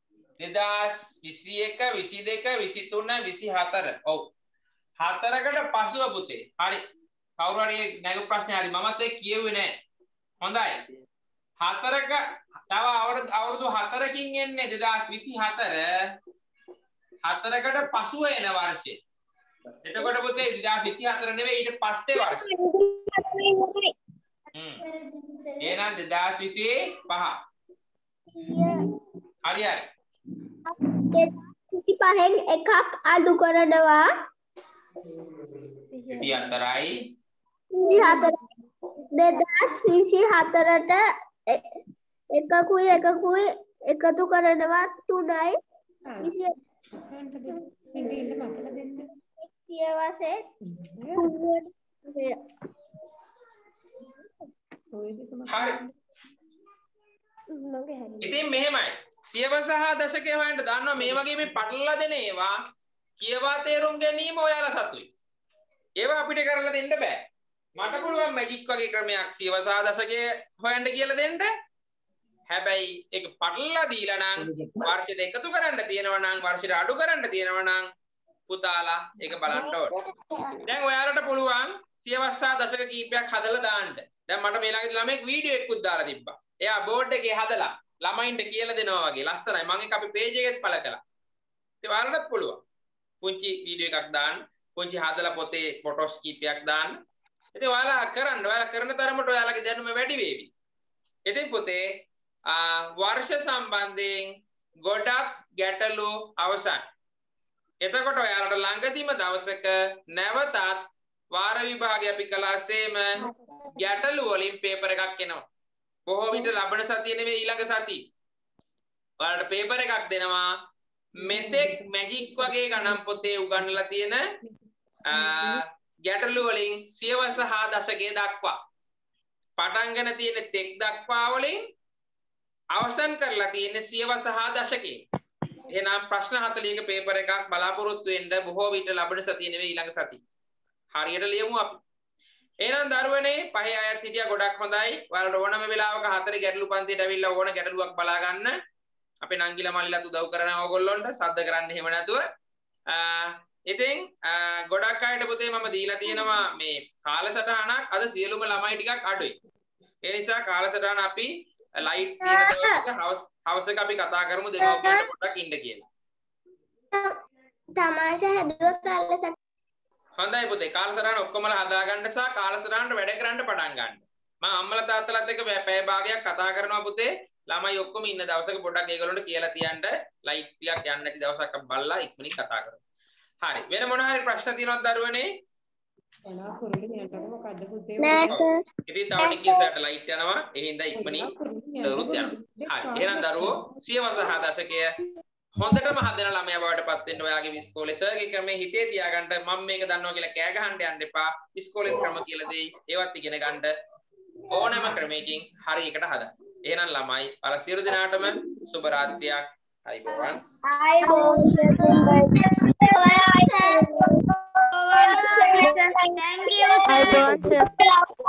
Speaker 1: 2021 22 23 24. ඔව්. 4කට පසුව පුතේ. හරි. කවුරු හරි නැගපු ප්‍රශ්නේ හරි මමත් ඒක කියෙව්වේ නෑ. හොඳයි. 4ක තව අවුරුදු 4කින් එන්නේ 2024. 4කට පසුව එන වර්ෂය. එතකොට පුතේ 2024 නෙවෙයි ඊට පස්සේ වර්ෂය. එහෙනම් 2025. හරි හරි.
Speaker 2: 25න් එකක් අඩු කරනවා.
Speaker 1: 24යි
Speaker 2: 2024ට එකකුයි එකතු කරනවා 3යි 21 සියවසේ 3
Speaker 1: හරි. ඉතින් මෙහෙමයි. සියවස සහ දශකය හොයන්න දන්නවා මේ වගේ මේ පටලලා දෙන ඒවා කියවා තේරුම් ගැනීම ඔයාලා සතුයි. ඒවා අපිට කරලා දෙන්න බෑ. මට පුළුවන් මැජික් වගේ ක්‍රමයක් සියවස සහ දශකය හොයන්න කියලා දෙන්න. හැබැයි ඒක පටලලා දීලා නම් වර්ෂයට එකතු කරන්න තියෙනවා නම් වර්ෂයට අඩු කරන්න තියෙනවා නම් පුතාලා ඒක බලන්න ඕනේ. දැන් ඔයාලට පුළුවන් සියවස් සහ දශක කීපයක් හදලා දාන්න. දැන් මට මේ ළඟදී ළමෙක් වීඩියෝ එකකුත් දාලා තිබ්බා. එයා බෝඩ් එකේ හදලා ළමයින්ට කියලා දෙනවා වගේ ලස්සනයි. මම ඒක අපි පේජ් එකෙත් පළ කළා. ඉතින් ඔයාලටත් පුළුවන්. පුංචි වීඩියෝ එකක් දාන්න, පුංචි හදලා පොතේ ෆොටෝස් කීපයක් දාන්න. ඉතින් ඔයාලා කරන තරමට ඔයාලගේ දැනුම වැඩි වේවි. ඉතින් පුතේ වර්ෂ සම්බන්ධයෙන් ගොඩක් ගැටලු අවසන්. එතකොට ඔයාලට ළඟදීම දවසක නැවතත් වාර විභාගය අපි කළාසේම ගැටලු වලින් පේපර් එකක් එනවා. බොහෝ විට ලබන සතිය නෙවෙයි ඊළඟ සතිය. ඔයාලට පේපර් එකක් දෙනවා. මෙතෙක් මැජික් වගේ ගණන් පොතේ උගන්වලා තියෙන ගැටලු වලින් සියවස හා දශකයේ දක්වා පටන් ගන්න තියෙන තෙක් දක්වා වලින් අවසන් කරලා තියෙන සියවස හා දශකයේ. එහෙනම් ප්‍රශ්න 40ක පේපර් එකක් බලාපොරොත්තු වෙන්න බොහෝ විට ලබන සතිය නෙවෙයි ඊළඟ සතිය. හරියට ලියමු අපි. එහෙනම් දරුවනේ පහේ අයත් හිටියා ගොඩක් හොඳයි. ඔයාලට ඕනම වෙලාවක 4 ගැටලු පන්තියට ඇවිල්ලා ඕන ගැටලුවක් බලා ගන්න. අපේ නංගිලා මල්ලිලාත් උදව් කරනවා ඕගොල්ලොන්ට. සද්ද කරන්න එහෙම නැතුව. ඉතින් ගොඩක් අයට පුතේ මම දීලා තියෙනවා මේ කාලසටහනක්. අද සියලුම ළමයි ටිකක් අඩුයි. ඒ නිසා කාලසටහන අපි ලයිට් තියෙන දවසක හවසක අපි කතා කරමු දෙමව්පියන්ට පොඩ්ඩක් ඉන්න කියලා.
Speaker 2: තමාෂා හැදුවා කාලසටහන.
Speaker 1: හොඳයි පුතේ කාලසටහන ඔක්කොමලා හදාගන්න සහ කාලසටහනට වැඩ කරන්න පටන් ගන්න. මම අම්මලා තාත්තලාත් එක්ක පැය භාගයක් කතා කරනවා පුතේ. ළමයි ඔක්කොම ඉන්න දවසක පොඩ්ඩක් ඒගොල්ලොන්ට කියලා තියන්න ලයිට් ටිකක් යන්න නැති දවසක් අපි බලලා ඉක්මනින් කතා කරමු. හරි. වෙන මොන හරි ප්‍රශ්න තියෙනවද දරුවනේ?
Speaker 2: නෑ සර්.
Speaker 1: ඉතින් තව ටිකකින් සැටලයිට් යනවා. ඒ හින්දා ඉක්මනින් සරුත් යනවා. හරි. එහෙනම් දරුවෝ සියවස හා දශකය හොඳටම හදන ළමයා බවට පත් වෙන්න ඔයාගේ ඉස්කෝලේ සර්ගේ ක්‍රමේ හිතේ තියාගන්න මම මේක දන්නවා කියලා කෑ ගහන්න යන්න එපා. ඉස්කෝලේ ක්‍රම කියලා දෙයි. ඒවත් ඉගෙන ගන්න ඕනෑම ක්‍රමයකින් හරියකට හදන්න. එහෙනම් ළමයි අර සියලු දෙනාටම සුබ රාත්‍රියක්. අයිබෝවන්.
Speaker 2: Thank you.